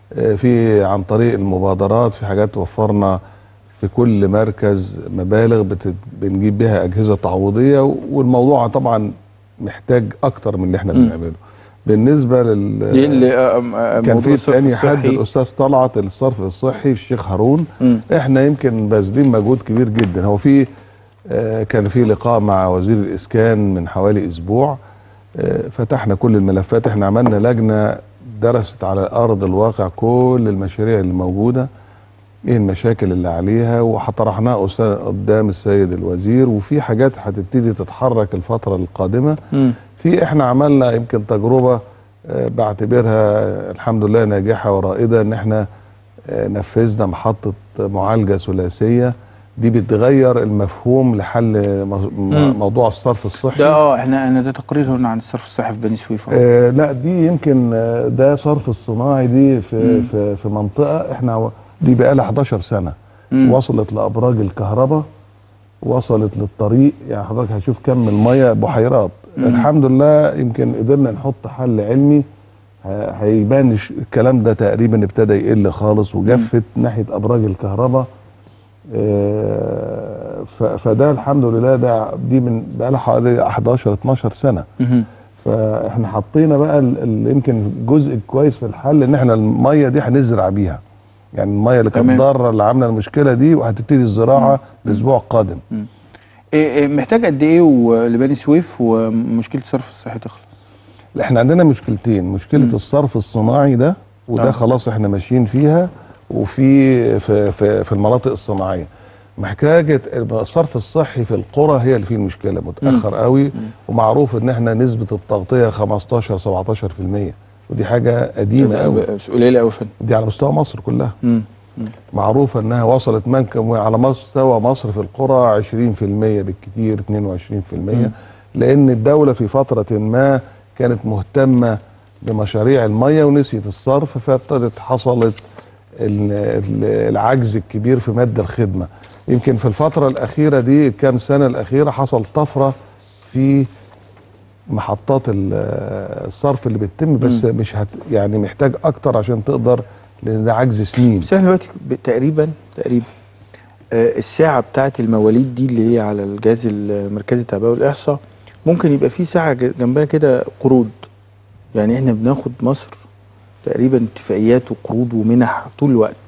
في عن طريق المبادرات في حاجات وفرنا في كل مركز مبالغ بتت... بنجيب بها اجهزه تعويضيه والموضوع طبعا محتاج اكتر من اللي احنا بنعمله. بالنسبه لل كان في تاني حد الاستاذ طلعت الصرف الصحي الشيخ هارون م. احنا يمكن باذلين مجهود كبير جدا. هو في آه كان في لقاء مع وزير الاسكان من حوالي اسبوع آه فتحنا كل الملفات. احنا عملنا لجنه درست على ارض الواقع كل المشاريع اللي موجوده ايه المشاكل اللي عليها وطرحناها قدام السيد الوزير. وفي حاجات هتبتدي تتحرك الفتره القادمه. م. في احنا عملنا يمكن تجربه آه بعتبرها الحمد لله ناجحه ورائده ان احنا آه نفذنا محطه معالجه ثلاثيه. دي بتغير المفهوم لحل موضوع الصرف الصحي. ده اه احنا انا ده تقرير هنا عن الصرف الصحي في بني سويف. آه لا دي يمكن آه ده صرف الصناعي دي في مم. في في منطقه احنا دي بقى لها حداشر سنه. مم. وصلت لابراج الكهرباء وصلت للطريق يعني حضرتك هتشوف كم الميه بحيرات. مم. الحمد لله يمكن قدرنا نحط حل علمي هيبان الكلام ده تقريبا ابتدى يقل خالص وجفت مم. ناحيه ابراج الكهرباء. فده الحمد لله ده دي من بقى لها حوالي حداشر اتناشر سنه. فاحنا حطينا بقى اللي يمكن جزء كويس في الحل ان احنا الميه دي هنزرع بيها يعني الميه اللي كانت ضاره اللي عامله المشكله دي وهتبتدي الزراعه الاسبوع القادم. إيه محتاج قد ايه لبني سويف ومشكله الصرف الصحي تخلص؟ لا احنا عندنا مشكلتين. مشكله مم. الصرف الصناعي ده وده آه. خلاص احنا ماشيين فيها وفي في في, في المناطق الصناعيه. محتاجه الصرف الصحي في القرى هي اللي فيه المشكله متاخر مم. قوي. مم. ومعروف ان احنا نسبه التغطيه خمستاشر سبعتاشر في المية ودي حاجه قديمه قوي قليله قوي فين دي على مستوى مصر كلها. مم. مم. معروف انها وصلت منكم على مستوى مصر في القرى عشرين في المية بالكثير اتنين وعشرين في المية. لان الدوله في فتره ما كانت مهتمه بمشاريع الميه ونسيت الصرف فابتدت حصلت العجز الكبير في مد الخدمه. يمكن في الفتره الاخيره دي كام سنه الاخيره حصل طفره في محطات الصرف اللي بتتم بس م. مش هت يعني محتاج اكتر عشان تقدر لان ده عجز سنين. بس احنا دلوقتي تقريبا تقريبا آه الساعه بتاعه المواليد دي اللي هي على الجهاز المركزي التعبئه والاحصاء ممكن يبقى في ساعه جنبها كده قروض. يعني احنا بناخد مصر تقريبا اتفاقيات وقروض ومنح طول الوقت.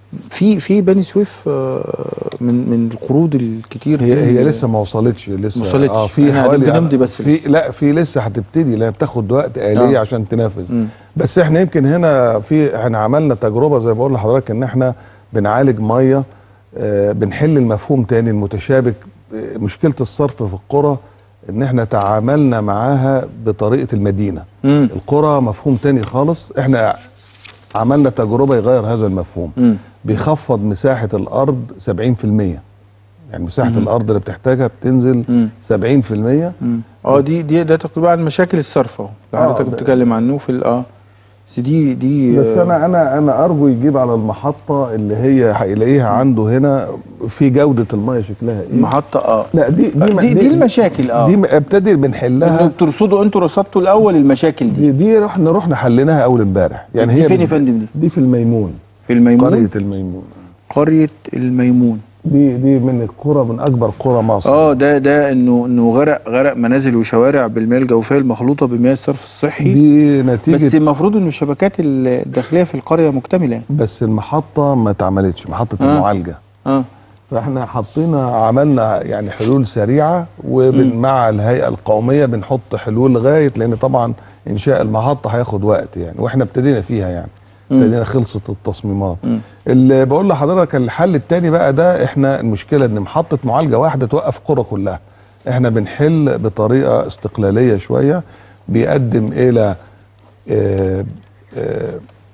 في في بني سويف من من القروض الكتير هي هي لسه ما وصلتش لسه ما وصلتش اه في حوالي بنمضي بس في لسه. لا في لسه هتبتدي، لا بتاخد وقت آلية آه. عشان تنافذ. م. بس احنا يمكن هنا في احنا عملنا تجربه زي ما بقول لحضرتك ان احنا بنعالج ميه، آه بنحل المفهوم تاني المتشابك. آه مشكله الصرف في القرى ان احنا تعاملنا معاها بطريقه المدينه. م. القرى مفهوم تاني خالص، احنا عملنا تجربه يغير هذا المفهوم. م. بيخفض مساحه الارض سبعين في المية، يعني مساحه م. الارض اللي بتحتاجها بتنزل م. سبعين في المية. اه دي دي ده تقريبا عن مشاكل الصرف اهو اللي حضرتك بتتكلم عنه في اه دي دي بس انا انا انا ارجو يجيب على المحطه اللي هي هيلاقيها عنده هنا في جوده الميه شكلها ايه. المحطه اه لا دي دي دي, دي, دي المشاكل اه دي ابتدي بنحلها. بترصدوا انتوا رصدتوا الاول المشاكل دي دي, دي رحنا رحنا حليناها اول امبارح. يعني دي هي فين يا فندم؟ دي دي في الميمون، في الميمون، قريه الميمون. قريه الميمون دي دي من القرى، من اكبر قرى مصر. اه ده ده انه انه غرق غرق منازل وشوارع بالمياه الجوفيه المخلوطه بمياه الصرف الصحي. دي نتيجه بس المفروض انه الشبكات الداخليه في القريه مكتمله. بس المحطه ما اتعملتش، محطه آه. المعالجه. اه فاحنا حطينا عملنا يعني حلول سريعه، ومع الهيئه القوميه بنحط حلول لغايه، لان طبعا انشاء المحطه هياخد وقت يعني، واحنا ابتدينا فيها يعني. ابتدينا خلصت التصميمات. م. اللي بقول لحضرتك الحل الثاني بقى ده، احنا المشكله ان محطه معالجه واحده توقف قرى كلها. احنا بنحل بطريقه استقلاليه شويه، بيقدم الى اه اه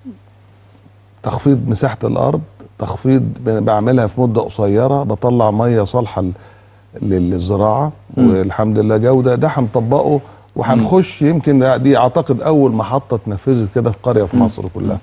تخفيض مساحه الارض، تخفيض بعملها في مده قصيره، بطلع ميه صالحه للزراعه والحمد لله جوده. ده هنطبقه وهنخش، يمكن دي اعتقد اول محطه تنفذت كده في قريه في مصر كلها.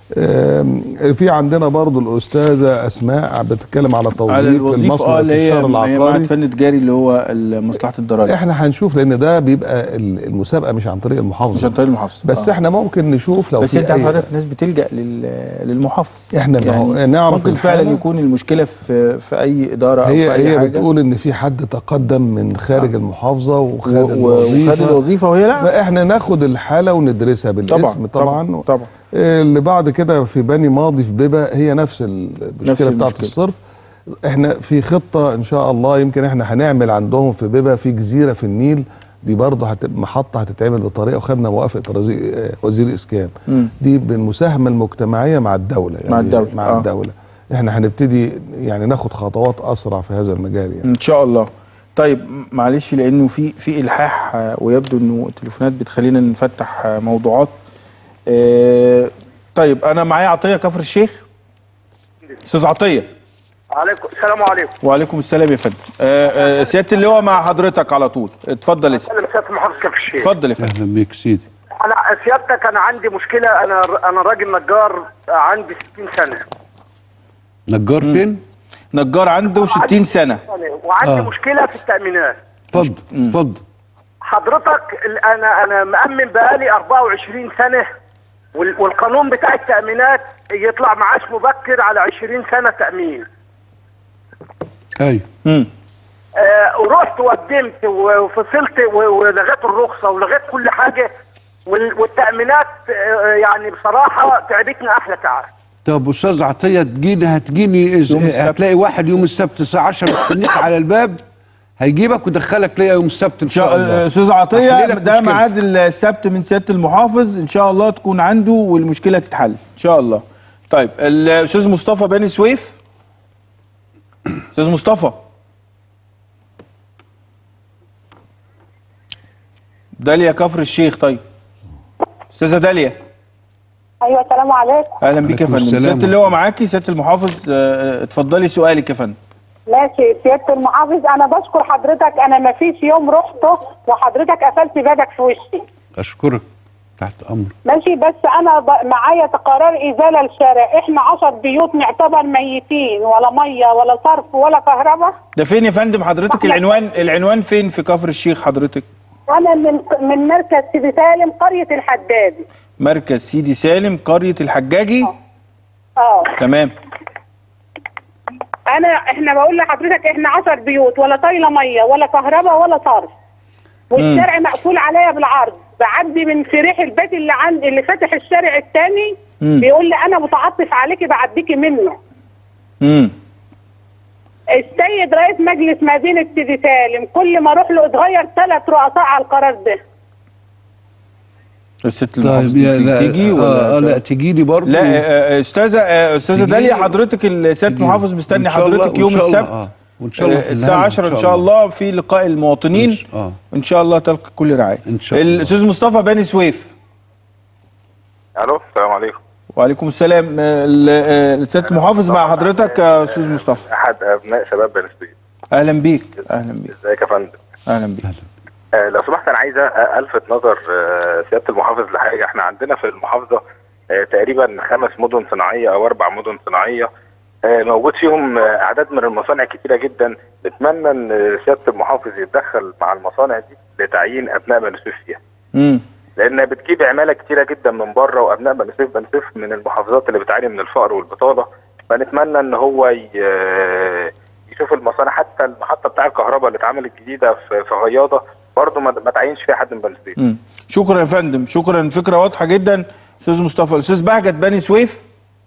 في عندنا برضو الاستاذه اسماء بتتكلم على توظيف المصنع اه اللي هي العقاري، معهد فن تجاري اللي هو مصلحه الضرايب. احنا هنشوف، لان ده بيبقى المسابقه مش عن طريق المحافظه، مش عن طريق المحافظه بس آه. احنا ممكن نشوف لو بس في انت عارف حضرتك الناس بتلجا للمحافظ. احنا يعني نعرف ممكن فعلا يكون المشكله في في اي اداره هي او في اي هي حاجه. بتقول ان في حد تقدم من خارج آه. المحافظه وخد و... الوظيفه وخد الوظيفه وهي لا، فاحنا ناخد الحاله وندرسها بالاسم طبعا طبعا, طبعا. طبعا. اللي بعد كده في بني ماضي في بيبا هي نفس المشكله بتاعت الصرف. احنا في خطه ان شاء الله، يمكن احنا هنعمل عندهم في بيبا في جزيره في النيل، دي برضه هتبقى محطه هتتعمل بطريقه، وخدنا موافقه وزير الاسكان. م. دي بالمساهمه المجتمعيه مع الدوله يعني مع الدوله مع آه. الدوله. احنا هنبتدي يعني ناخد خطوات اسرع في هذا المجال يعني ان شاء الله. طيب معلش لانه في في الحاح ويبدو انه التليفونات بتخلينا نفتح موضوعات. اه طيب انا معايا عطيه كفر الشيخ. استاذ عطيه. عليكم السلام عليكم. وعليكم السلام يا فندم. اه اه سياده اللواء مع حضرتك على طول، اتفضل يا سيدي. سياده المحافظ كفر الشيخ. اتفضل يا فندم. اهلا بيك سيدي. انا سيادتك انا عندي مشكله، انا انا راجل نجار عندي ستين سنه. نجار فين؟ نجار عنده ستين سنه وعندي آه. مشكله في التامينات. اتفضل اتفضل. حضرتك انا انا مأمن بقالي أربعة وعشرين سنه، والقانون بتاع التأمينات يطلع معاش مبكر على عشرين سنه تأمين. ايوه. امم آه ورحت وقدمت وفصلت ولغيت الرخصه ولغيت كل حاجه، والتأمينات آه يعني بصراحه تعبتني احلى تعب. طب استاذ عطيه تجيني هتجيني هتلاقي واحد يوم السبت الساعه عشرة مستنيك على الباب، هيجيبك ويدخلك ليا يوم السبت ان شاء الله. استاذ عطيه ده ميعاد السبت من سياده المحافظ، ان شاء الله تكون عنده والمشكله تتحل ان شاء الله. طيب الاستاذ مصطفى بني سويف. استاذ مصطفى. داليا كفر الشيخ. طيب استاذه داليا. ايوه السلام عليكم. اهلا بيك يا فندم. سياده اللواء معاكي سياده المحافظ، اتفضلي سؤالك يا فندم. ماشي سياده المحافظ، انا بشكر حضرتك، انا ما فيش يوم رحته وحضرتك قفلت بابك في وشي. اشكرك تحت امرك. ماشي، بس انا معايا قرار ازاله الشارع، احنا عشر بيوت نعتبر ميتين، ولا ميه ولا صرف ولا كهرباء. ده فين يا فندم حضرتك؟ العنوان العنوان فين في كفر الشيخ حضرتك؟ انا من من مركز سيدي سالم قريه الحجاجي. مركز سيدي سالم قريه الحجاجي. اه تمام. انا احنا بقول لحضرتك احنا عشر بيوت، ولا طايله ميه ولا كهرباء ولا صرف، والشارع مقفول عليا بالعرض، بعدي من فريح البيت اللي عند اللي فاتح الشارع الثاني بيقول لي انا متعطف عليكي بعديكي منه. امم السيد رئيس مجلس مدينه سيدي سالم كل ما اروح له اتغير ثلاث رؤساء على القرار ده. الست المحافظ طيب تيجي ولا اه لا تيجي لي برضه. لا آه استاذه آه استاذه داليا، حضرتك السيد المحافظ مستني حضرتك يوم السبت آه. وان شاء الله الساعه عشرة ان شاء الله في لقاء المواطنين. اه ان شاء الله تلقى كل رعايه. ان شاء الله. الاستاذ مصطفى بني سويف. الو السلام عليكم. وعليكم السلام. السيد المحافظ مع حضرتك يا استاذ مصطفى. احد ابناء شباب بني سويف. اهلا بيك. اهلا بيك. ازيك يا فندم؟ اهلا بيك. آه لو سمحت انا عايز الفت نظر آه سياده المحافظ لحاجه. احنا عندنا في المحافظه آه تقريبا خمس مدن صناعيه او اربع مدن صناعيه آه موجود فيهم آه اعداد من المصانع كتيره جدا. نتمنى ان سياده المحافظ يتدخل مع المصانع دي لتعيين ابناء بني سويف فيها. امم لان بتجيب عماله كتيره جدا من بره، وابناء بني سويف بني سويف من المحافظات اللي بتعاني من الفقر والبطاله. فنتمنى ان هو يشوف المصانع، حتى المحطه بتاع الكهرباء اللي اتعملت جديده في في غياضه برضه ما تعينش فيها حد من بني سويف. شكرا يا فندم، شكرا. فكره واضحه جدا استاذ مصطفى. الاستاذ بهجت بني سويف.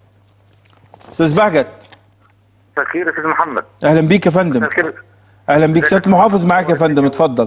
استاذ بهجت. مساء الخير يا استاذ محمد. اهلا بيك يا فندم. مساء الخير. اهلا بيك. سياده المحافظ معاك يا فندم، اتفضل.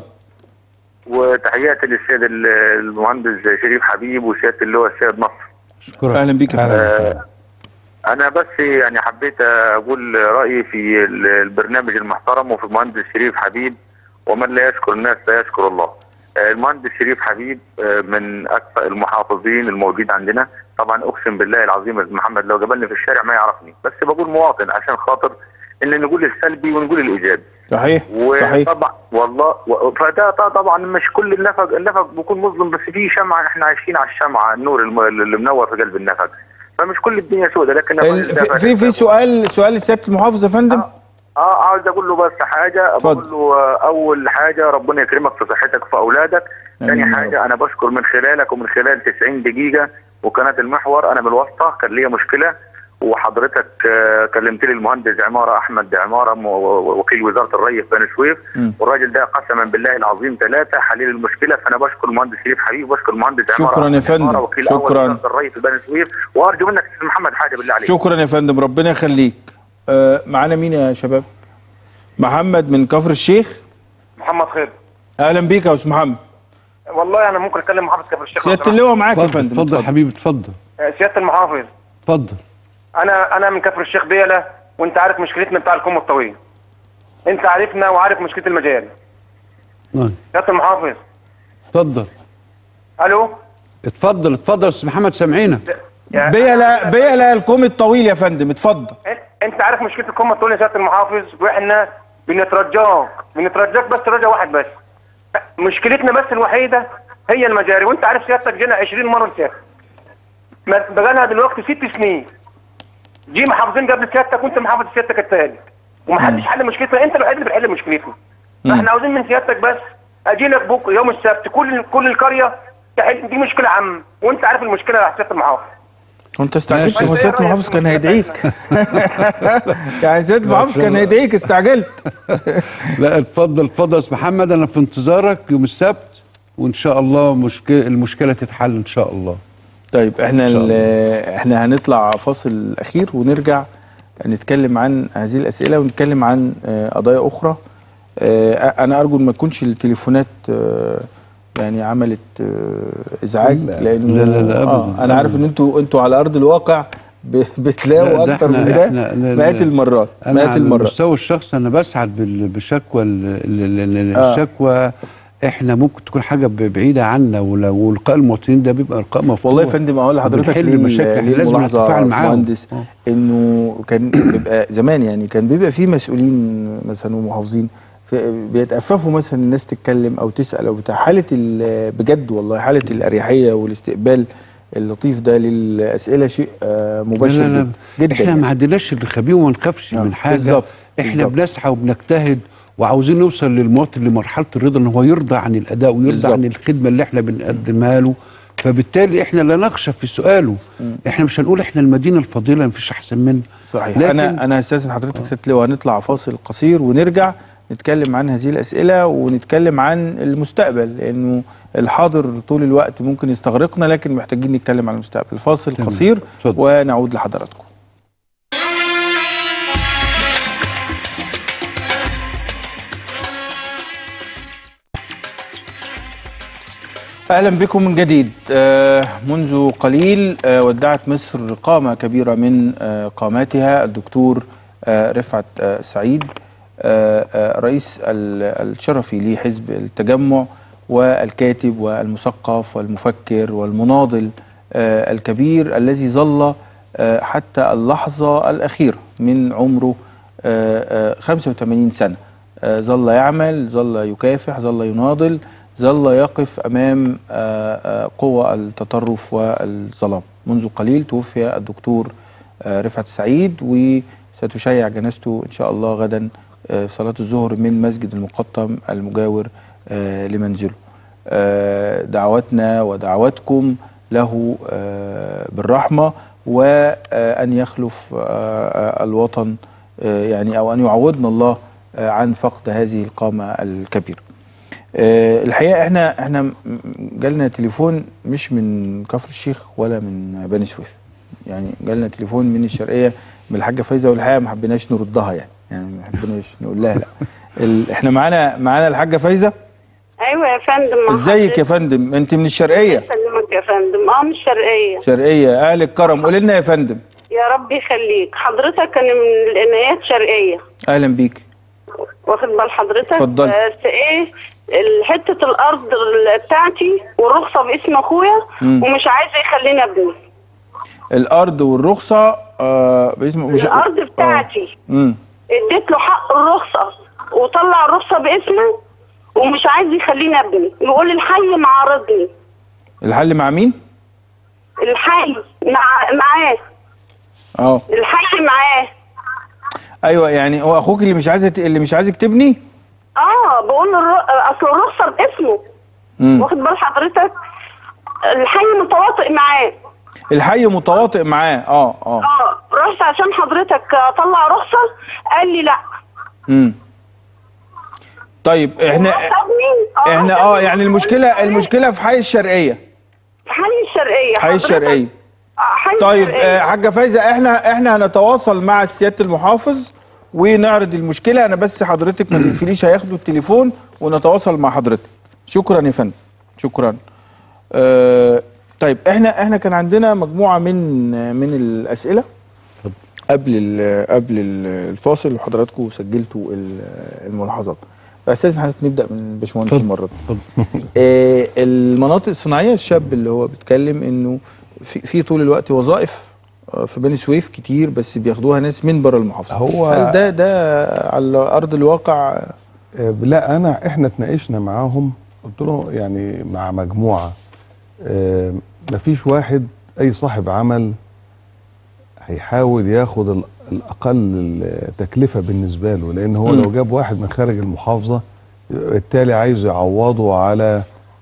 وتحياتي للسيد المهندس شريف حبيب وسياده اللواء السيد نصر. شكرا. اهلا بيك يا فندم. آه انا بس يعني حبيت اقول رايي في البرنامج المحترم وفي المهندس شريف حبيب، ومن لا يشكر الناس لا يشكر الله. آه المهندس شريف حبيب آه من اكثر المحافظين الموجودين عندنا. طبعا اقسم بالله العظيم يا محمد لو جابلني في الشارع ما يعرفني، بس بقول مواطن عشان خاطر ان نقول السلبي ونقول الايجابي. صحيح صحيح. وطبعا والله فده طبعا مش كل النفق النفق بيكون مظلم، بس في شمعه احنا عايشين على الشمعه، النور اللي منور في قلب النفق. فمش كل الدنيا سوداء. لكن في في, في سؤال سؤال لسياده المحافظ يا فندم. اه, آه عاوز اقول له بس حاجه. بقول له اول حاجه ربنا يكرمك في صحتك وفي اولادك. ثاني حاجه انا بشكر من خلالك ومن خلال تسعين دقيقه وقناه المحور. انا من الواسطه كان ليا مشكله، وحضرتك كلمت لي المهندس عماره احمد عماره وكيل وزاره الري في بني سويف، والراجل ده قسما بالله العظيم ثلاثه حليل المشكله. فانا بشكر المهندس شريف حبيب وبشكر المهندس عماره. شكرا يا فندم. وكيل شكرا. اول وزاره الري في بني سويف. وارجو منك استاذ محمد حاجه بالله عليك. شكرا يا فندم، ربنا يخليك. آه معانا مين يا شباب؟ محمد من كفر الشيخ. محمد خير. اهلا بيك يا استاذ محمد. والله انا ممكن اتكلم محافظ كفر الشيخ. سياده اللواء معاك يا فندم. اتفضل حبيبي اتفضل. سياده المحافظ. اتفضل. انا انا من كفر الشيخ بيله، وانت عارف مشكلتنا بتاع الكم الطويل. انت عارفنا وعارف مشكله المجاري. نعم. سياده المحافظ. اتفضل. الو. اتفضل اتفضل يا استاذ محمد سامعينك. بيله بيله الكم الطويل يا فندم، اتفضل. انت عارف مشكله الكم الطويل يا سياده المحافظ، واحنا بنترجاك بنترجاك بس رجا واحد بس. مشكلتنا بس الوحيده هي المجاري، وانت عارف سيادتك جينا عشرين مره لسيادتك. بقالها دلوقتي ست سنين. جي محافظين قبل سيادتك وانت محافظ سيادتك الثالث، ومحدش حل مشكلتنا، انت الوحيد اللي بتحل مشكلتنا. فاحنا عاوزين من سيادتك بس اجي لك بكره يوم السبت كل كل القريه تحل دي مشكله عامه، وانت عارف المشكله يا سياده المحافظ. وانت استعجلت، هو سياده المحافظ كان هيدعيك. يعني سياده المحافظ كان هيدعيك، استعجلت. لا اتفضل اتفضل يا استاذ محمد، انا في انتظارك يوم السبت، وان شاء الله مشكله المشكله تتحل ان شاء الله. طيب احنا احنا هنطلع فاصل اخير ونرجع نتكلم عن هذه الاسئله ونتكلم عن قضايا اخرى. انا ارجو ان ما تكونش التليفونات يعني عملت ازعاج، لانه لا لا لا آه انا عارف ان انتوا انتوا على ارض الواقع بتلاقوا اكتر من ده مئات المرات مئات المرات. على المستوى الشخصي انا بسعد بالشكوى، الشكوى احنا ممكن تكون حاجه بعيده عنا، ولقاء المواطنين ده بيبقى لقاء مفتوح. والله يا فندم اقول لحضرتك ليه المشاكل لازم نتفاعل معاهم. مهندس انه كان بيبقى زمان يعني كان بيبقى في مسؤولين مثلا ومحافظين بيتأففوا مثلا الناس تتكلم او تسال او بتاع. حاله بجد والله حاله الاريحيه والاستقبال اللطيف ده للاسئله شيء مباشر لا لا لا. جدا. احنا يعني. ما عندناش الخبيه وما نخافش من حاجه. بالظبط. احنا بنسعى وبنجتهد وعاوزين نوصل للمواطن لمرحله الرضا، ان هو يرضى عن الاداء ويرضى بالزبط. عن الخدمه اللي احنا بنقدمها له. فبالتالي احنا لا نخشى في سؤاله. م. احنا مش هنقول احنا المدينه الفضيله مفيش احسن منها. صحيح. لكن انا انا هستاذن حضرتك ست لواء هنطلع فاصل قصير ونرجع نتكلم عن هذه الاسئله ونتكلم عن المستقبل، لانه الحاضر طول الوقت ممكن يستغرقنا، لكن محتاجين نتكلم عن المستقبل. فاصل قصير ونعود لحضراتكم. أهلا بكم من جديد. آه منذ قليل آه ودعت مصر قامة كبيرة من آه قاماتها الدكتور آه رفعت آه سعيد آه آه رئيس الشرفي لحزب التجمع والكاتب والمثقف والمفكر والمناضل آه الكبير الذي ظل آه حتى اللحظة الأخيرة من عمره آه آه خمسة وثمانين سنة. آه ظل يعمل، ظل يكافح، ظل يناضل، ظل يقف أمام قوى التطرف والظلام. منذ قليل توفي الدكتور رفعت السعيد، وستشيع جنازته إن شاء الله غدا في صلاة الظهر من مسجد المقطم المجاور لمنزله. دعواتنا ودعواتكم له بالرحمة، وأن يخلف الوطن يعني، أو أن يعوضنا الله عن فقد هذه القامة الكبيرة. أه الحقيقه احنا احنا جالنا تليفون مش من كفر الشيخ ولا من بني سويف، يعني جالنا تليفون من الشرقيه من الحاجه فايزه، والحقيقه ما حبيناش نردها يعني يعني ما حبيناش نقول لها لا. احنا معانا معانا الحاجه فايزه. ايوه يا فندم. ازيك يا فندم؟ انت من الشرقيه؟ يسلمك يا فندم. اه من الشرقيه. شرقيه، اهل الكرم. قولي لنا يا فندم. يا رب يخليك. حضرتك انا من العنايات شرقيه. اهلا بيك. واخد بال حضرتك؟ اتفضلي. بس ايه، حته الارض بتاعتي والرخصه باسم اخويا ومش عايز يخليني ابني. الارض والرخصه آه باسم مش الارض بتاعتي. امم اديت له حق الرخصه وطلع الرخصه باسمه ومش عايز يخليني ابني، يقول الحي معارضني. الحل مع مين؟ الحي مع معاه. اه الحي معاه. ايوه، يعني هو اخوك اللي مش عايز اللي مش عايزك تبني؟ اه بقول له الر... اصل الرخصه باسمه. مم. واخد بال حضرتك؟ الحي متواطئ معاه. الحي متواطئ معاه. اه اه اه رحت عشان حضرتك اطلع رخصه، قال لي لا. امم طيب احنا احنا اه يعني المشكله المشكله في حي الشرقيه. في حي الشرقيه. حي الشرقيه. حي طيب آه حاجه فايزه، احنا احنا هنتواصل مع سياده المحافظ ونعرض المشكله. انا بس حضرتك ما تقفليش، هياخدوا التليفون ونتواصل مع حضرتك. شكرا يا فندم، شكرا. آه طيب احنا احنا كان عندنا مجموعه من من الاسئله قبل ال قبل الفاصل، وحضراتكم سجلتوا الملاحظات. فاساسا حضرتك نبدا من باشمهندس المره دي. آه المناطق الصناعيه، الشاب اللي هو بيتكلم انه في في طول الوقت وظائف في بني سويف كتير، بس بياخدوها ناس من بره المحافظه. هو هل ده ده على ارض الواقع؟ لا، انا احنا اتناقشنا معاهم، قلت له يعني مع مجموعه اه مفيش واحد اي صاحب عمل هيحاول ياخد الاقل تكلفه بالنسبه له، لان هو م. لو جاب واحد من خارج المحافظه بالتالي عايز يعوضه على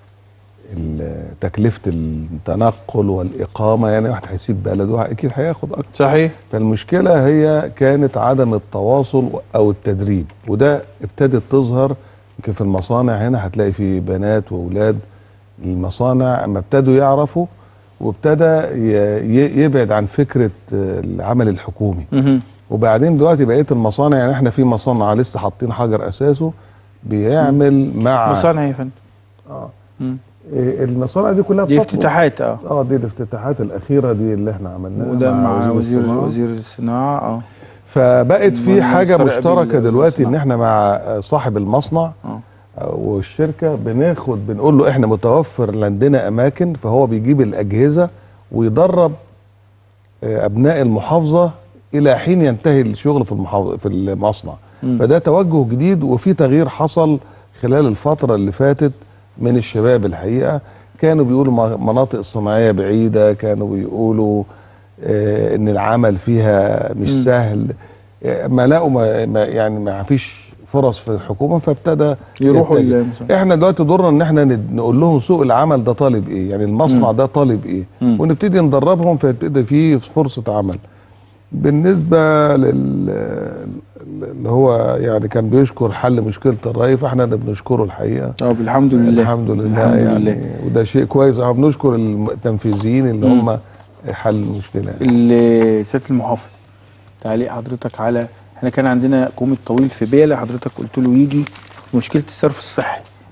تكلفه التنقل والاقامه، يعني واحد هيسيب بلده اكيد هياخد اكتر. صحيح. فالمشكله هي كانت عدم التواصل او التدريب، وده ابتدت تظهر يمكن في المصانع. هنا هتلاقي في بنات واولاد المصانع اما ابتدوا يعرفوا وابتدى يبعد عن فكره العمل الحكومي. م- وبعدين دلوقتي بقيه المصانع، يعني احنا في مصانع لسه حاطين حجر اساسه بيعمل م- مع مصانع يا فندم. اه م- المصانع دي كلها دي افتتاحات. اه اه دي الافتتاحات الاخيره دي اللي احنا عملناها، وده مع, مع وزير وزير الصناعه. اه فبقت في حاجه مشتركه دلوقتي ان احنا مع صاحب المصنع اه والشركه بناخد بنقول له احنا متوفر عندنا اماكن، فهو بيجيب الاجهزه ويدرب ابناء المحافظه الى حين ينتهي الشغل في المحافظه في المصنع. م. فده توجه جديد، وفي تغيير حصل خلال الفتره اللي فاتت من الشباب. الحقيقه كانوا بيقولوا مناطق الصناعيه بعيده، كانوا بيقولوا آه ان العمل فيها مش م. سهل، آه ما لقوا ما يعني ما فيش فرص في الحكومه، فابتدى يروحوا. احنا دلوقتي دورنا ان احنا نقول لهم سوق العمل ده طالب ايه، يعني المصنع م. ده طالب ايه، م. ونبتدي ندربهم فيبتدي فيه فرصه عمل. بالنسبه لل اللي هو يعني كان بيشكر حل مشكله الري، فاحنا اللي بنشكره الحقيقه. طب الحمد لله. الحمد لله. الحمد يعني لله. وده شيء كويس. احنا بنشكر التنفيذيين اللي م. هم حل المشكله. اللي سياده المحافظ، تعليق حضرتك على، احنا كان عندنا كوميت طويل في بيلا، حضرتك قلت له يجي مشكله الصرف الصحي.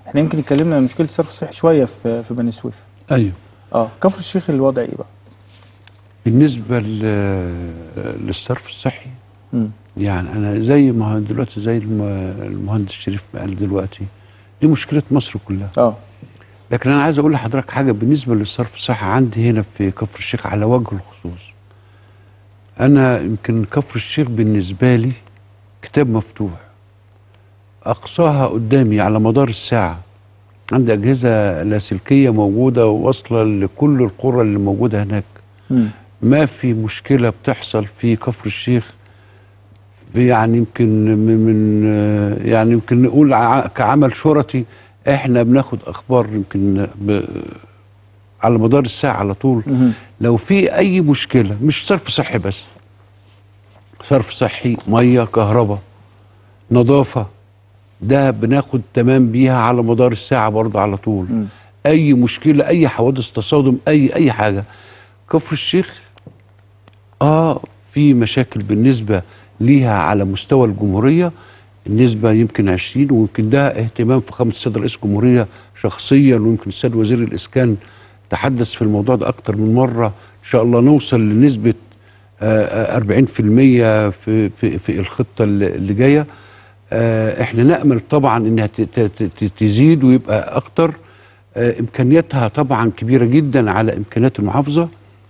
احنا يمكن اتكلمنا عن مشكله الصرف الصحي شويه في في بني سويف. ايوه. اه كفر الشيخ الوضع ايه بقى؟ بالنسبه للصرف الصحي م. يعني انا زي ما دلوقتي زي المهندس شريف ما قال دلوقتي، دي مشكله مصر كلها. اه لكن انا عايز اقول لحضرتك حاجه بالنسبه للصرف الصحي عندي هنا في كفر الشيخ على وجه الخصوص. انا يمكن كفر الشيخ بالنسبه لي كتاب مفتوح، اقصاها قدامي على مدار الساعه. عندي اجهزه لاسلكيه موجوده وواصله لكل القرى اللي موجوده هناك. م. ما في مشكله بتحصل في كفر الشيخ، في يعني يمكن من يعني يمكن نقول كعمل شرطي احنا بناخد اخبار يمكن على مدار الساعه على طول. م. لو في اي مشكله، مش صرف صحي بس، صرف صحي، ميه، كهرباء، نظافه، ده بناخد تمام بيها على مدار الساعه برضه على طول. م. اي مشكله، اي حوادث تصادم، اي اي حاجه. كفر الشيخ اه في مشاكل بالنسبه ليها على مستوى الجمهوريه، النسبه يمكن عشرين، ويمكن ده اهتمام فخامه السيد رئيس الجمهوريه شخصيا، ويمكن السيد وزير الاسكان تحدث في الموضوع ده اكتر من مره. ان شاء الله نوصل لنسبه أربعين في المية في في في الخطه اللي جايه. احنا نامل طبعا انها تزيد ويبقى اكتر. امكانياتها طبعا كبيره جدا على امكانيات المحافظه،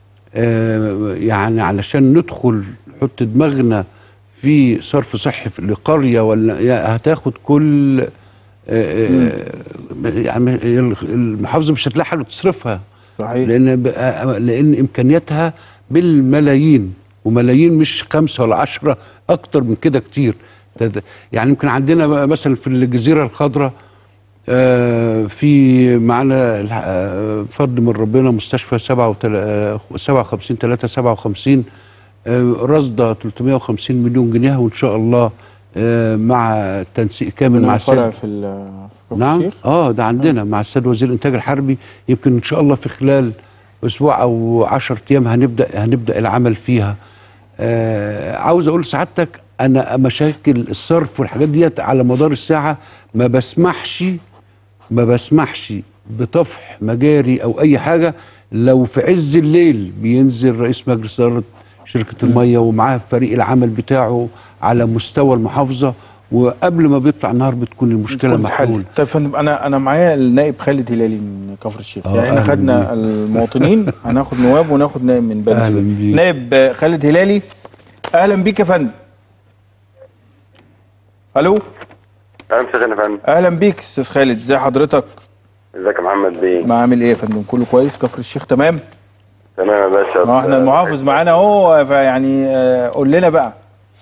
يعني علشان ندخل نحط دماغنا في صرف صحي في لقريه ولا هتاخد كل يعني المحافظه مش هتلاقي حاجه تصرفها. صحيح. لان لان امكانياتها بالملايين، وملايين مش خمسه ولا عشره، اكتر من كده كتير. يعني يمكن عندنا مثلا في الجزيره الخضراء آه في معانا آه فضل من ربنا مستشفى سبعة وخمسين ثلاثة سبعة وخمسين آه رصده ثلاثمائة وخمسين مليون جنيه، وان شاء الله آه مع تنسيق كامل مع السيد في نعم اه ده عندنا مع السيد وزير الانتاج الحربي. يمكن ان شاء الله في خلال اسبوع او عشرة ايام هنبدا هنبدا العمل فيها. آه عاوز اقول لسعادتك انا مشاكل الصرف والحاجات ديت على مدار الساعه ما بسمحش ما بسمحش بطفح مجاري او اي حاجه. لو في عز الليل بينزل رئيس مجلس اداره شركه الميه ومعاه فريق العمل بتاعه على مستوى المحافظه، وقبل ما بيطلع النهار بتكون المشكله محلوله. طيب فندم، انا انا معايا النائب خالد هلالي من كفر الشيخ. يعني احنا خدنا المواطنين، هناخد نواب وناخد نائب من بني سويف. نائب خالد هلالي، اهلا بيك يا فندم. الو. اهلا وسهلا يا فندم. اهلا بيك استاذ خالد، ازي حضرتك؟ ازيك يا محمد بيه؟ ما عامل ايه يا فندم؟ كله كويس؟ كفر الشيخ تمام؟ تمام يا باشا. اه احنا المحافظ معانا اهو، يعني قول لنا بقى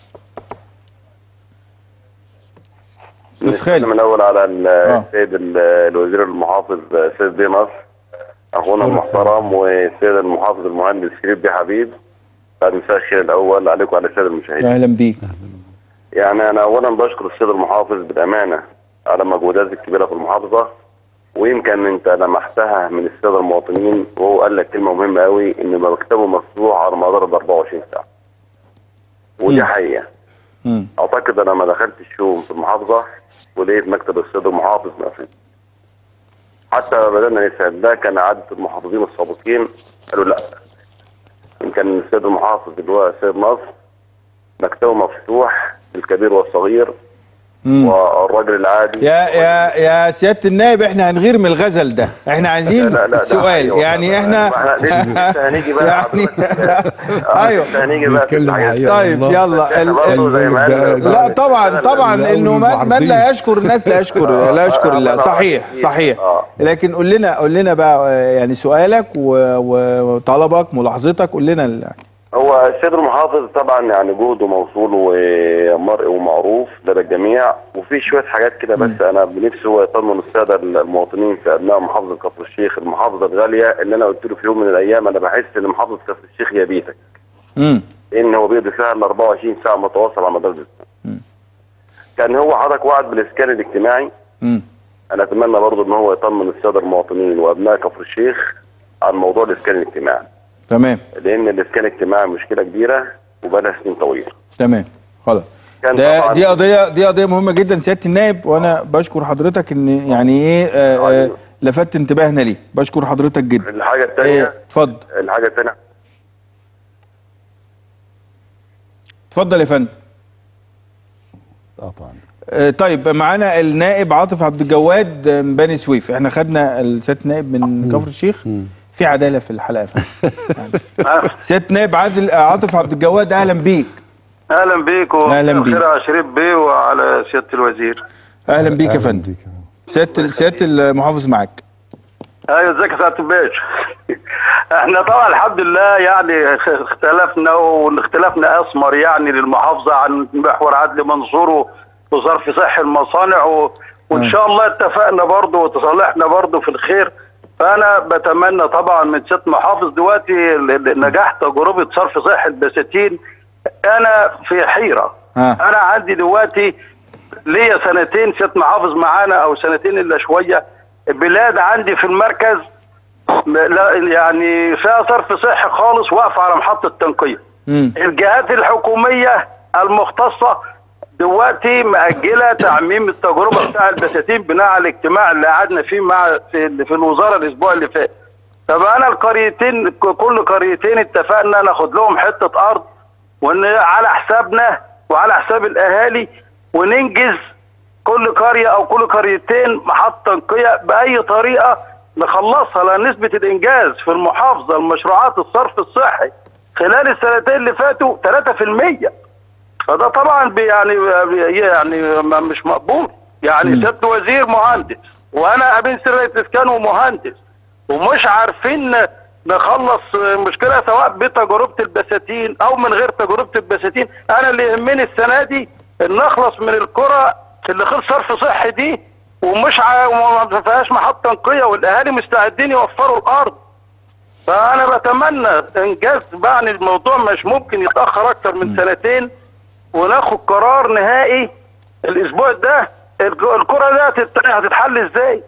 استاذ خالد. من الاول على السيد الوزير المحافظ سيد بيه نصر اخونا المحترم، والسيد المحافظ المهندس شريف بيه حبيب. بعد مساء الخير الاول عليكم وعلى الساده المشاهدين. اهلا بيك. يعني انا اولا بشكر السيد المحافظ بالامانه على مجهوداته الكبيره في المحافظه، ويمكن انت لمحتها من الساده المواطنين، وهو قال لك كلمه مهمه قوي ان مكتبه مفتوح على مدار ال أربعة وعشرين ساعه. ودي حقيقه. امم اعتقد انا ما دخلتش يوم في المحافظه ولقيت مكتب السيد المحافظ مقفول. حتى بدانا نسال، ده كان عاده المحافظين السابقين، قالوا لا. ان كان السيد المحافظ اللي هو السيد نصر مكتبه مفتوح للكبير والصغير. مم. والراجل العادي. يا يا يا سياده النائب، احنا هنغير من الغزل ده، احنا عايزين لا لا سؤال. يعني احنا هنيجي بقى يعني ايوه هنيجي بقى. طيب يلا. لا طبعا طبعا انه من لا يشكر الناس لا يشكر لا يشكر الله. صحيح صحيح. لكن قول لنا قول لنا بقى يعني سؤالك وطلبك ملاحظتك، قول لنا يعني. هو السيد المحافظ طبعا يعني جهده موصول ومرئي ومعروف لدى الجميع، وفي شويه حاجات كده بس انا بنفسي هو يطمن الساده المواطنين في ابناء محافظه كفر الشيخ، المحافظه الغاليه اللي انا قلت له في يوم من الايام انا بحس ان محافظه كفر الشيخ هي بيتك. امم لان هو بيقضي فيها ال أربعة وعشرين ساعه متواصل على مدار الاسبوع. كان هو حضرتك وعد بالاسكان الاجتماعي. امم انا اتمنى برضه ان هو يطمن الساده المواطنين وابناء كفر الشيخ عن موضوع الاسكان الاجتماعي. تمام. لان الاسكان الاجتماعي مشكله كبيره وبقالها سنين طويله. تمام خلاص. ده دي قضيه دي قضيه مهمه جدا سياده النائب، وانا بشكر حضرتك ان يعني ايه آه آه لفت انتباهنا ليه. بشكر حضرتك جدا. الحاجه الثانيه اتفضل. آه الحاجه الثانيه اتفضل يا فندم. اه طبعا. آه طيب معانا النائب عاطف عبد الجواد من بني سويف. احنا خدنا سياده النائب من كفر الشيخ. في عداله في الحلقه يا فندم. سياده النائب عادل عاطف عبد الجواد، اهلا بيك. اهلا بيك اهلا بيك. وخير على شريف بيه وعلى سياده الوزير. اهلا بيك يا فندم. سياده سياده المحافظ معاك. ايوه ازيك يا سياده الباشا. احنا طبعا الحمد لله يعني اختلفنا واختلافنا اثمر يعني للمحافظه عن محور عدلي منصور وظرف صحي المصانع و... وان شاء الله اتفقنا برضه وتصالحنا برضه في الخير. فانا بتمنى طبعا من سياده المحافظ دلوقتي نجاح تجربه صرف صحي البساتين. انا في حيره. ها. انا عندي دلوقتي ليا سنتين سياده محافظ معانا او سنتين الا شويه. بلاد عندي في المركز لا يعني فيها صرف صحي خالص واقفه على محطه تنقيه. الجهات الحكوميه المختصه دلوقتي مأجله تعميم التجربه بتاع البساتين بناء على الاجتماع اللي قعدنا فيه مع في, في الوزاره الاسبوع اللي فات. طب انا القريتين كل قريتين اتفقنا ناخد لهم حته ارض وان على حسابنا وعلى حساب الاهالي وننجز كل قريه او كل قريتين محطه تنقيه باي طريقه نخلصها. لان نسبه الانجاز في المحافظه المشروعات الصرف الصحي خلال السنتين اللي فاتوا ثلاثة في المية. فده طبعا يعني يعني مش مقبول. يعني سياده وزير مهندس وانا امين سر الاسكان ومهندس ومش عارفين نخلص مشكله سواء بتجربه البساتين او من غير تجربه البساتين. انا اللي يهمني السنه دي ان نخلص من القرى اللي خلص صرف صحي دي ومش ما فيهاش محطه تنقيه والاهالي مستعدين يوفروا الارض. فانا بتمنى انجاز بقى. الموضوع مش ممكن يتاخر اكتر من سنتين وناخد قرار نهائي الاسبوع ده. القرى دي هتتحل ازاي؟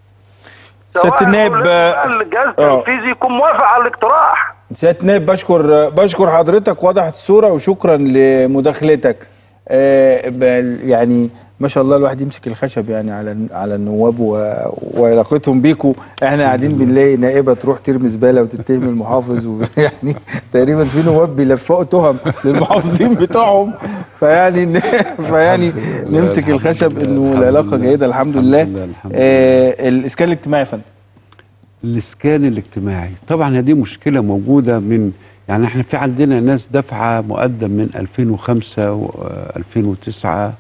سياده النائب الجهاز التنفيذي يكون موافق على الاقتراح. سياده النائب بشكر بشكر حضرتك، وضحت الصوره وشكرا لمداخلتك. آه يعني ما شاء الله الواحد يمسك الخشب يعني على على النواب وعلاقتهم بيكم. احنا قاعدين بنلاقي نائبه تروح ترمي زباله وتتهم المحافظ ويعني تقريبا في نواب بيلفقوا تهم للمحافظين بتوعهم. فيعني فيعني نمسك الخشب انه العلاقه جيده الحمد لله. آه الاسكان الاجتماعي يا فندم. الاسكان الاجتماعي طبعا هذه مشكله موجوده من يعني احنا في عندنا ناس دافعه مقدم من ألفين وخمسة وألفين وتسعة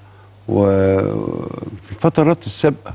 وفي الفترات السابقه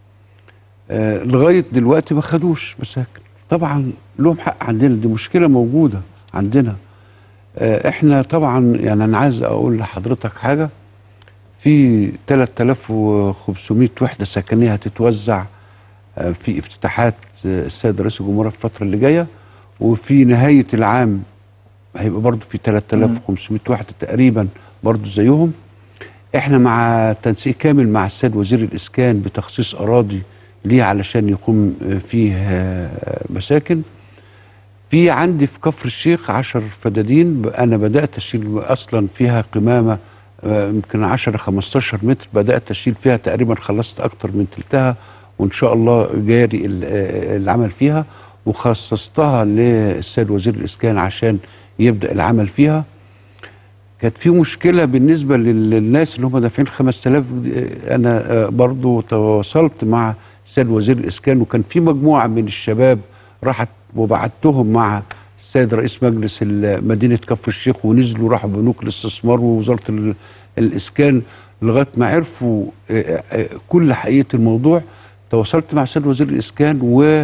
آه لغايه دلوقتي ما خدوش مساكن. طبعا لهم حق عندنا، دي مشكله موجوده عندنا. آه احنا طبعا يعني انا عايز اقول لحضرتك حاجه. في ثلاثة آلاف وخمسمائة وحده سكنيه هتتوزع آه في افتتاحات آه السيد رئيس الجمهوريه في الفتره اللي جايه، وفي نهايه العام هيبقى برضه في ثلاثة آلاف وخمسمائة وحده تقريبا برضه زيهم. احنا مع تنسيق كامل مع السيد وزير الاسكان بتخصيص اراضي ليه علشان يقوم فيه مساكن. في عندي في كفر الشيخ عشر فدادين انا بدات اشيل اصلا فيها قمامه يمكن عشرة خمستاشر متر، بدات اشيل فيها تقريبا خلصت اكتر من تلتها وان شاء الله جاري العمل فيها، وخصصتها للسيد وزير الاسكان عشان يبدا العمل فيها. كانت في مشكله بالنسبه للناس اللي هم دافعين خمسة آلاف. انا برضو تواصلت مع السيد وزير الاسكان وكان في مجموعه من الشباب راحت وبعتهم مع السيد رئيس مجلس مدينه كفر الشيخ ونزلوا راحوا بنوك الاستثمار ووزاره الاسكان لغايه ما عرفوا كل حقيقه الموضوع. تواصلت مع السيد وزير الاسكان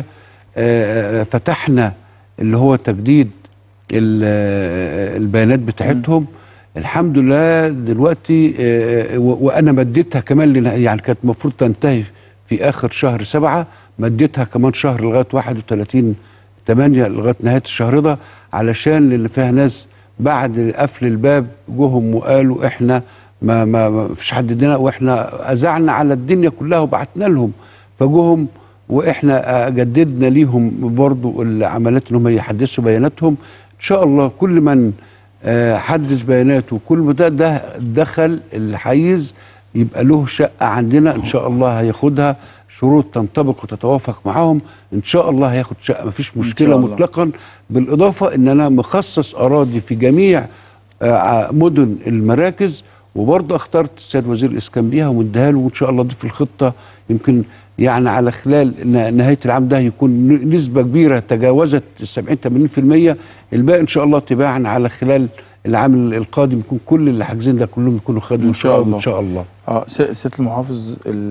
وفتحنا اللي هو تجديد البيانات بتاعتهم. الحمد لله دلوقتي وانا مديتها كمان يعني كانت المفروض تنتهي في اخر شهر سبعة، مديتها كمان شهر لغايه واحد وثلاثين ثمانية لغايه نهايه الشهر ده علشان اللي فيها ناس بعد قفل الباب جوهم وقالوا احنا ما ما, ما فيش حد ادينا، واحنا اذعنا على الدنيا كلها وبعتنا لهم فجوهم واحنا جددنا ليهم برضو العمليات ان هم يحدثوا بياناتهم. ان شاء الله كل من آه حدث بياناته، كل ما ده ده دخل الحيز يبقى له شقه عندنا ان شاء الله هياخدها، شروط تنطبق وتتوافق معاهم ان شاء الله هياخد شقه، مفيش مشكله مطلقا. بالاضافه ان انا مخصص اراضي في جميع آه مدن المراكز، وبرضه اخترت السيد وزير الاسكان بيها ومديها له، وان شاء الله دي في الخطه يمكن يعني على خلال نهايه العام ده يكون نسبه كبيره تجاوزت ال سبعين ثمانين بالمية، الباقي ان شاء الله تباعا على خلال العام القادم يكون كل اللي حاجزين ده كلهم يكونوا خدوا ان شاء الله. ان شاء الله. اه سياده المحافظ،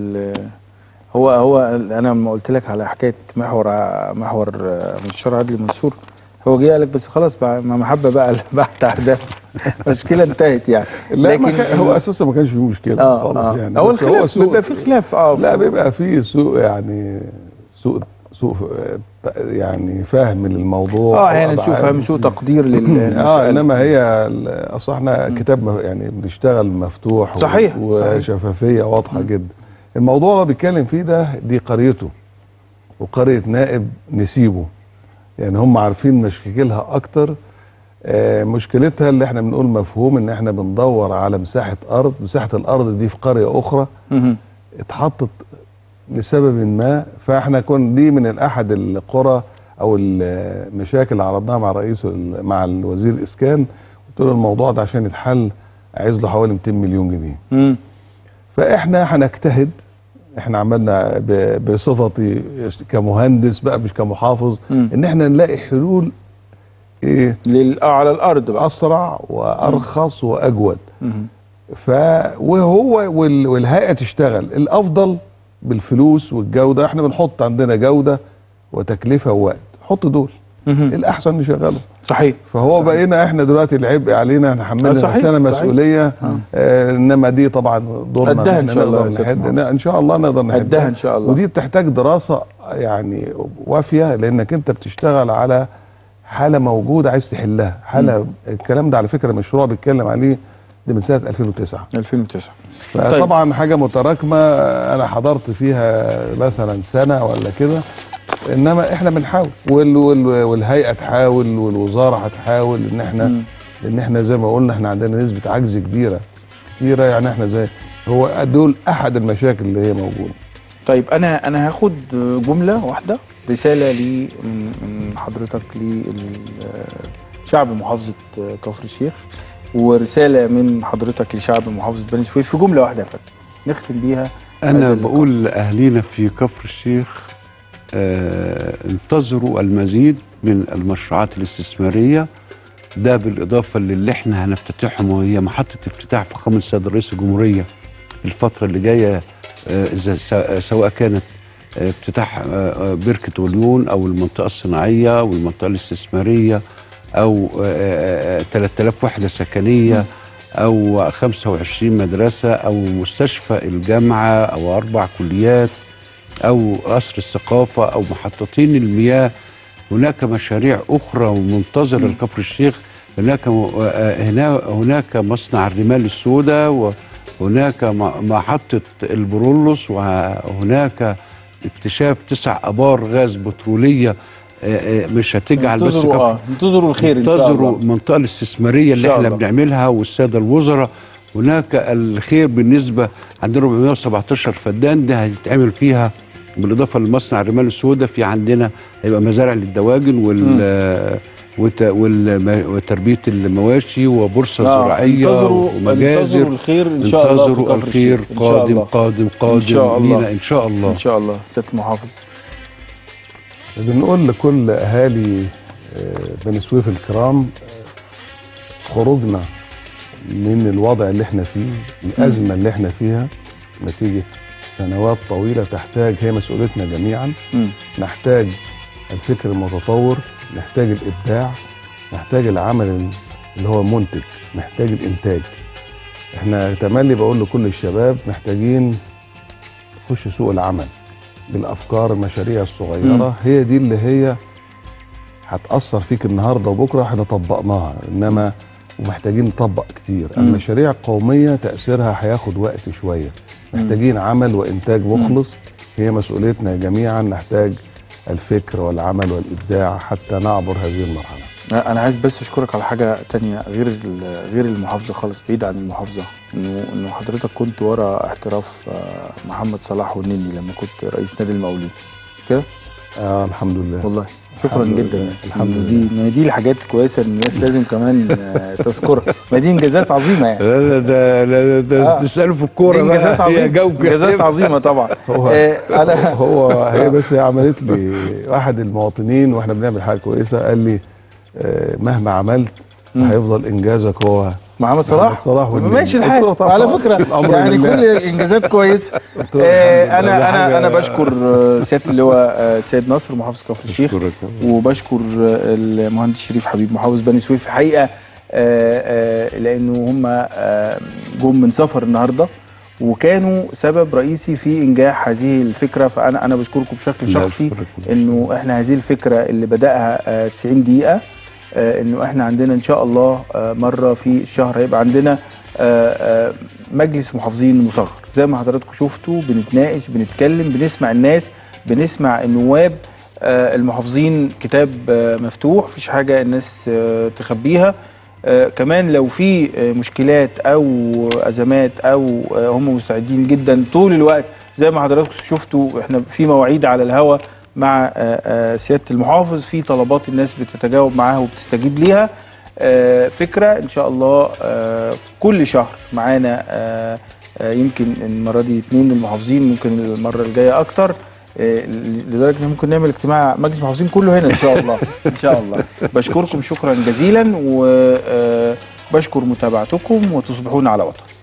هو هو انا لما قلت لك على حكايه محور محور مستشار عدلي منصور، هو جه قال لك بس خلاص بقى ما محبه بقى بعد اهداف المشكله انتهت يعني. لا لكن هو اساسا ما كانش فيه مشكله آه خالص آه يعني. هو الخلاف بيبقى فيه خلاف اه لا بيبقى فيه سوء يعني سوء سوء يعني فهم للموضوع. اه يعني سوء فهم، سوء تقدير للمسألة. اه انما هي اصل احنا كتاب يعني بنشتغل مفتوح صحيح وشفافيه واضحه جدا. الموضوع اللي بيتكلم فيه ده دي قريته وقريه نائب نسيبه، يعني هم عارفين مشاكلها اكتر. آه مشكلتها اللي احنا بنقول مفهوم ان احنا بندور على مساحه ارض، مساحه الارض دي في قريه اخرى اتحطت لسبب ما، فاحنا كنا دي من احد القرى او المشاكل اللي عرضناها مع رئيس مع الوزير الاسكان، قلت له الموضوع ده عشان يتحل عايز له حوالي مئتين مليون جنيه. امم فاحنا هنجتهد، احنا عملنا بصفتي كمهندس بقى مش كمحافظ مم. ان احنا نلاقي حلول ايه لل على الارض بقى اسرع وارخص مم. واجود. مم. ف وهو وال... والهيئه تشتغل الافضل بالفلوس والجوده. احنا بنحط عندنا جوده وتكلفه ووقت، حط دول مم. الاحسن نشغله. صحيح. فهو صحيح. بقينا احنا دلوقتي العبء علينا، احنا حملنا نفسنا مسؤوليه. آه انما دي طبعا دورنا ان شاء الله نحد ان شاء الله نقدر نحدها ان شاء الله. ودي بتحتاج دراسه يعني وافيه، لانك انت بتشتغل على حاله موجوده عايز تحلها. حاله م. الكلام ده على فكره مشروع بيتكلم عليه دي من سنه ألفين وتسعة. ألفين وتسعة فطبعا طيب. حاجه متراكمه انا حضرت فيها مثلا سنه ولا كده، انما احنا بنحاول وال وال والهيئه تحاول والوزاره هتحاول ان احنا م. ان احنا زي ما قلنا احنا عندنا نسبه عجز كبيره كبيره، يعني احنا زي هو دول احد المشاكل اللي هي موجوده. طيب انا انا هاخد جمله واحده رساله لي من من حضرتك لشعب محافظه كفر الشيخ، ورساله من حضرتك لشعب محافظه بني سويف في جمله واحده يا فندم نختم بيها. انا بقول لاهالينا في كفر الشيخ آه انتظروا المزيد من المشروعات الاستثماريه، ده بالاضافه للي احنا هنفتتحهم، وهي محطه افتتاح فخامه السيد رئيس الجمهوريه الفتره اللي جايه، آه سواء كانت آه افتتاح آه بركه وليون او المنطقه الصناعيه او المنطقه الاستثماريه او آه ثلاثة آلاف وحده سكنيه او خمسة وعشرين مدرسه او مستشفى الجامعه او اربع كليات أو قصر الثقافة أو محطتين المياه. هناك مشاريع أخرى منتظرة لكفر الشيخ. هناك هنا هناك مصنع الرمال السوداء، وهناك محطة البرولوس، وهناك اكتشاف تسع آبار غاز بترولية مش هتجعل بس كفر. انتظروا الخير إن شاء الله. انتظروا المنطقة الاستثمارية اللي احنا بنعملها والسادة الوزراء. هناك الخير بالنسبة عندنا أربعمائة وسبعتاشر فدان، ده هيتعمل فيها بالاضافه لمصنع الرمال السوداء. في عندنا هيبقى مزارع للدواجن وال وتربيه المواشي وبورصه آه. زراعيه ومجازر. انتظروا الخير ان شاء الله. انتظروا الخير قادم قادم قادم لينا ان شاء الله. ان شاء الله. سياده المحافظ، بنقول لكل اهالي بني سويف الكرام خروجنا من الوضع اللي احنا فيه، الازمه اللي احنا فيها نتيجه سنوات طويلة تحتاج، هي مسؤوليتنا جميعا. م. نحتاج الفكر المتطور، نحتاج الإبداع، نحتاج العمل اللي هو منتج، نحتاج الإنتاج. احنا تملي بقول لكل الشباب محتاجين نخش سوق العمل بالأفكار المشاريع الصغيرة. م. هي دي اللي هي هتأثر فيك النهاردة وبكرة احنا طبقناها، إنما ومحتاجين نطبق كتير. م. المشاريع القومية تأثيرها هياخد وقت شوية، محتاجين عمل وإنتاج مخلص. هي مسؤوليتنا جميعا. نحتاج الفكر والعمل والابداع حتى نعبر هذه المرحله. انا عايز بس اشكرك على حاجه تانية غير غير المحافظه خالص، بعيد عن المحافظه، انه انه حضرتك كنت ورا احتراف محمد صلاح والنني لما كنت رئيس نادي المقاولين كده. اه الحمد لله والله شكرا جدا. الحمد لله. دي ما دي الحاجات كويسه ان الناس لازم كمان تذكرها، ما دي انجازات عظيمه يعني. لا لا ده لا ده تساله في الكوره بقى، انجازات عظيمه، انجازات عظيمه طبعا. هو آه انا هو هي بس هي عملت لي واحد المواطنين واحنا بنعمل حاجه كويسه قال لي آه مهما عملت هيفضل انجازك هو محمد صلاح. صلاح ماشي الحال على فكره يعني كل الانجازات كويسه. آه انا انا انا بشكر سياده اللواء سيد نصر محافظ كفر الشيخ، وبشكر المهندس شريف حبيب محافظ بني سويف الحقيقه، لانه هم جم من سفر النهارده وكانوا سبب رئيسي في انجاح هذه الفكره. فانا انا بشكركم بشكل شخصي انه احنا هذه الفكره اللي بداها تسعين دقيقه، انه احنا عندنا ان شاء الله مره في الشهر هيبقى عندنا مجلس محافظين مصغر زي ما حضراتكم شفتوا، بنتناقش بنتكلم بنسمع الناس، بنسمع النواب المحافظين، كتاب مفتوح مفيش حاجه الناس تخبيها. كمان لو في مشكلات او ازمات او هم مستعدين جدا طول الوقت زي ما حضراتكم شفتوا، احنا في مواعيد على الهوا مع سيادة المحافظ، في طلبات الناس بتتجاوب معاها وبتستجيب ليها. فكرة ان شاء الله كل شهر معانا، يمكن المرة دي اتنين المحافظين، ممكن المرة الجاية اكتر، لدرجة ان ممكن نعمل اجتماع مجلس المحافظين كله هنا ان شاء الله. ان شاء الله. بشكركم شكرا جزيلا وبشكر متابعتكم وتصبحون على وطن.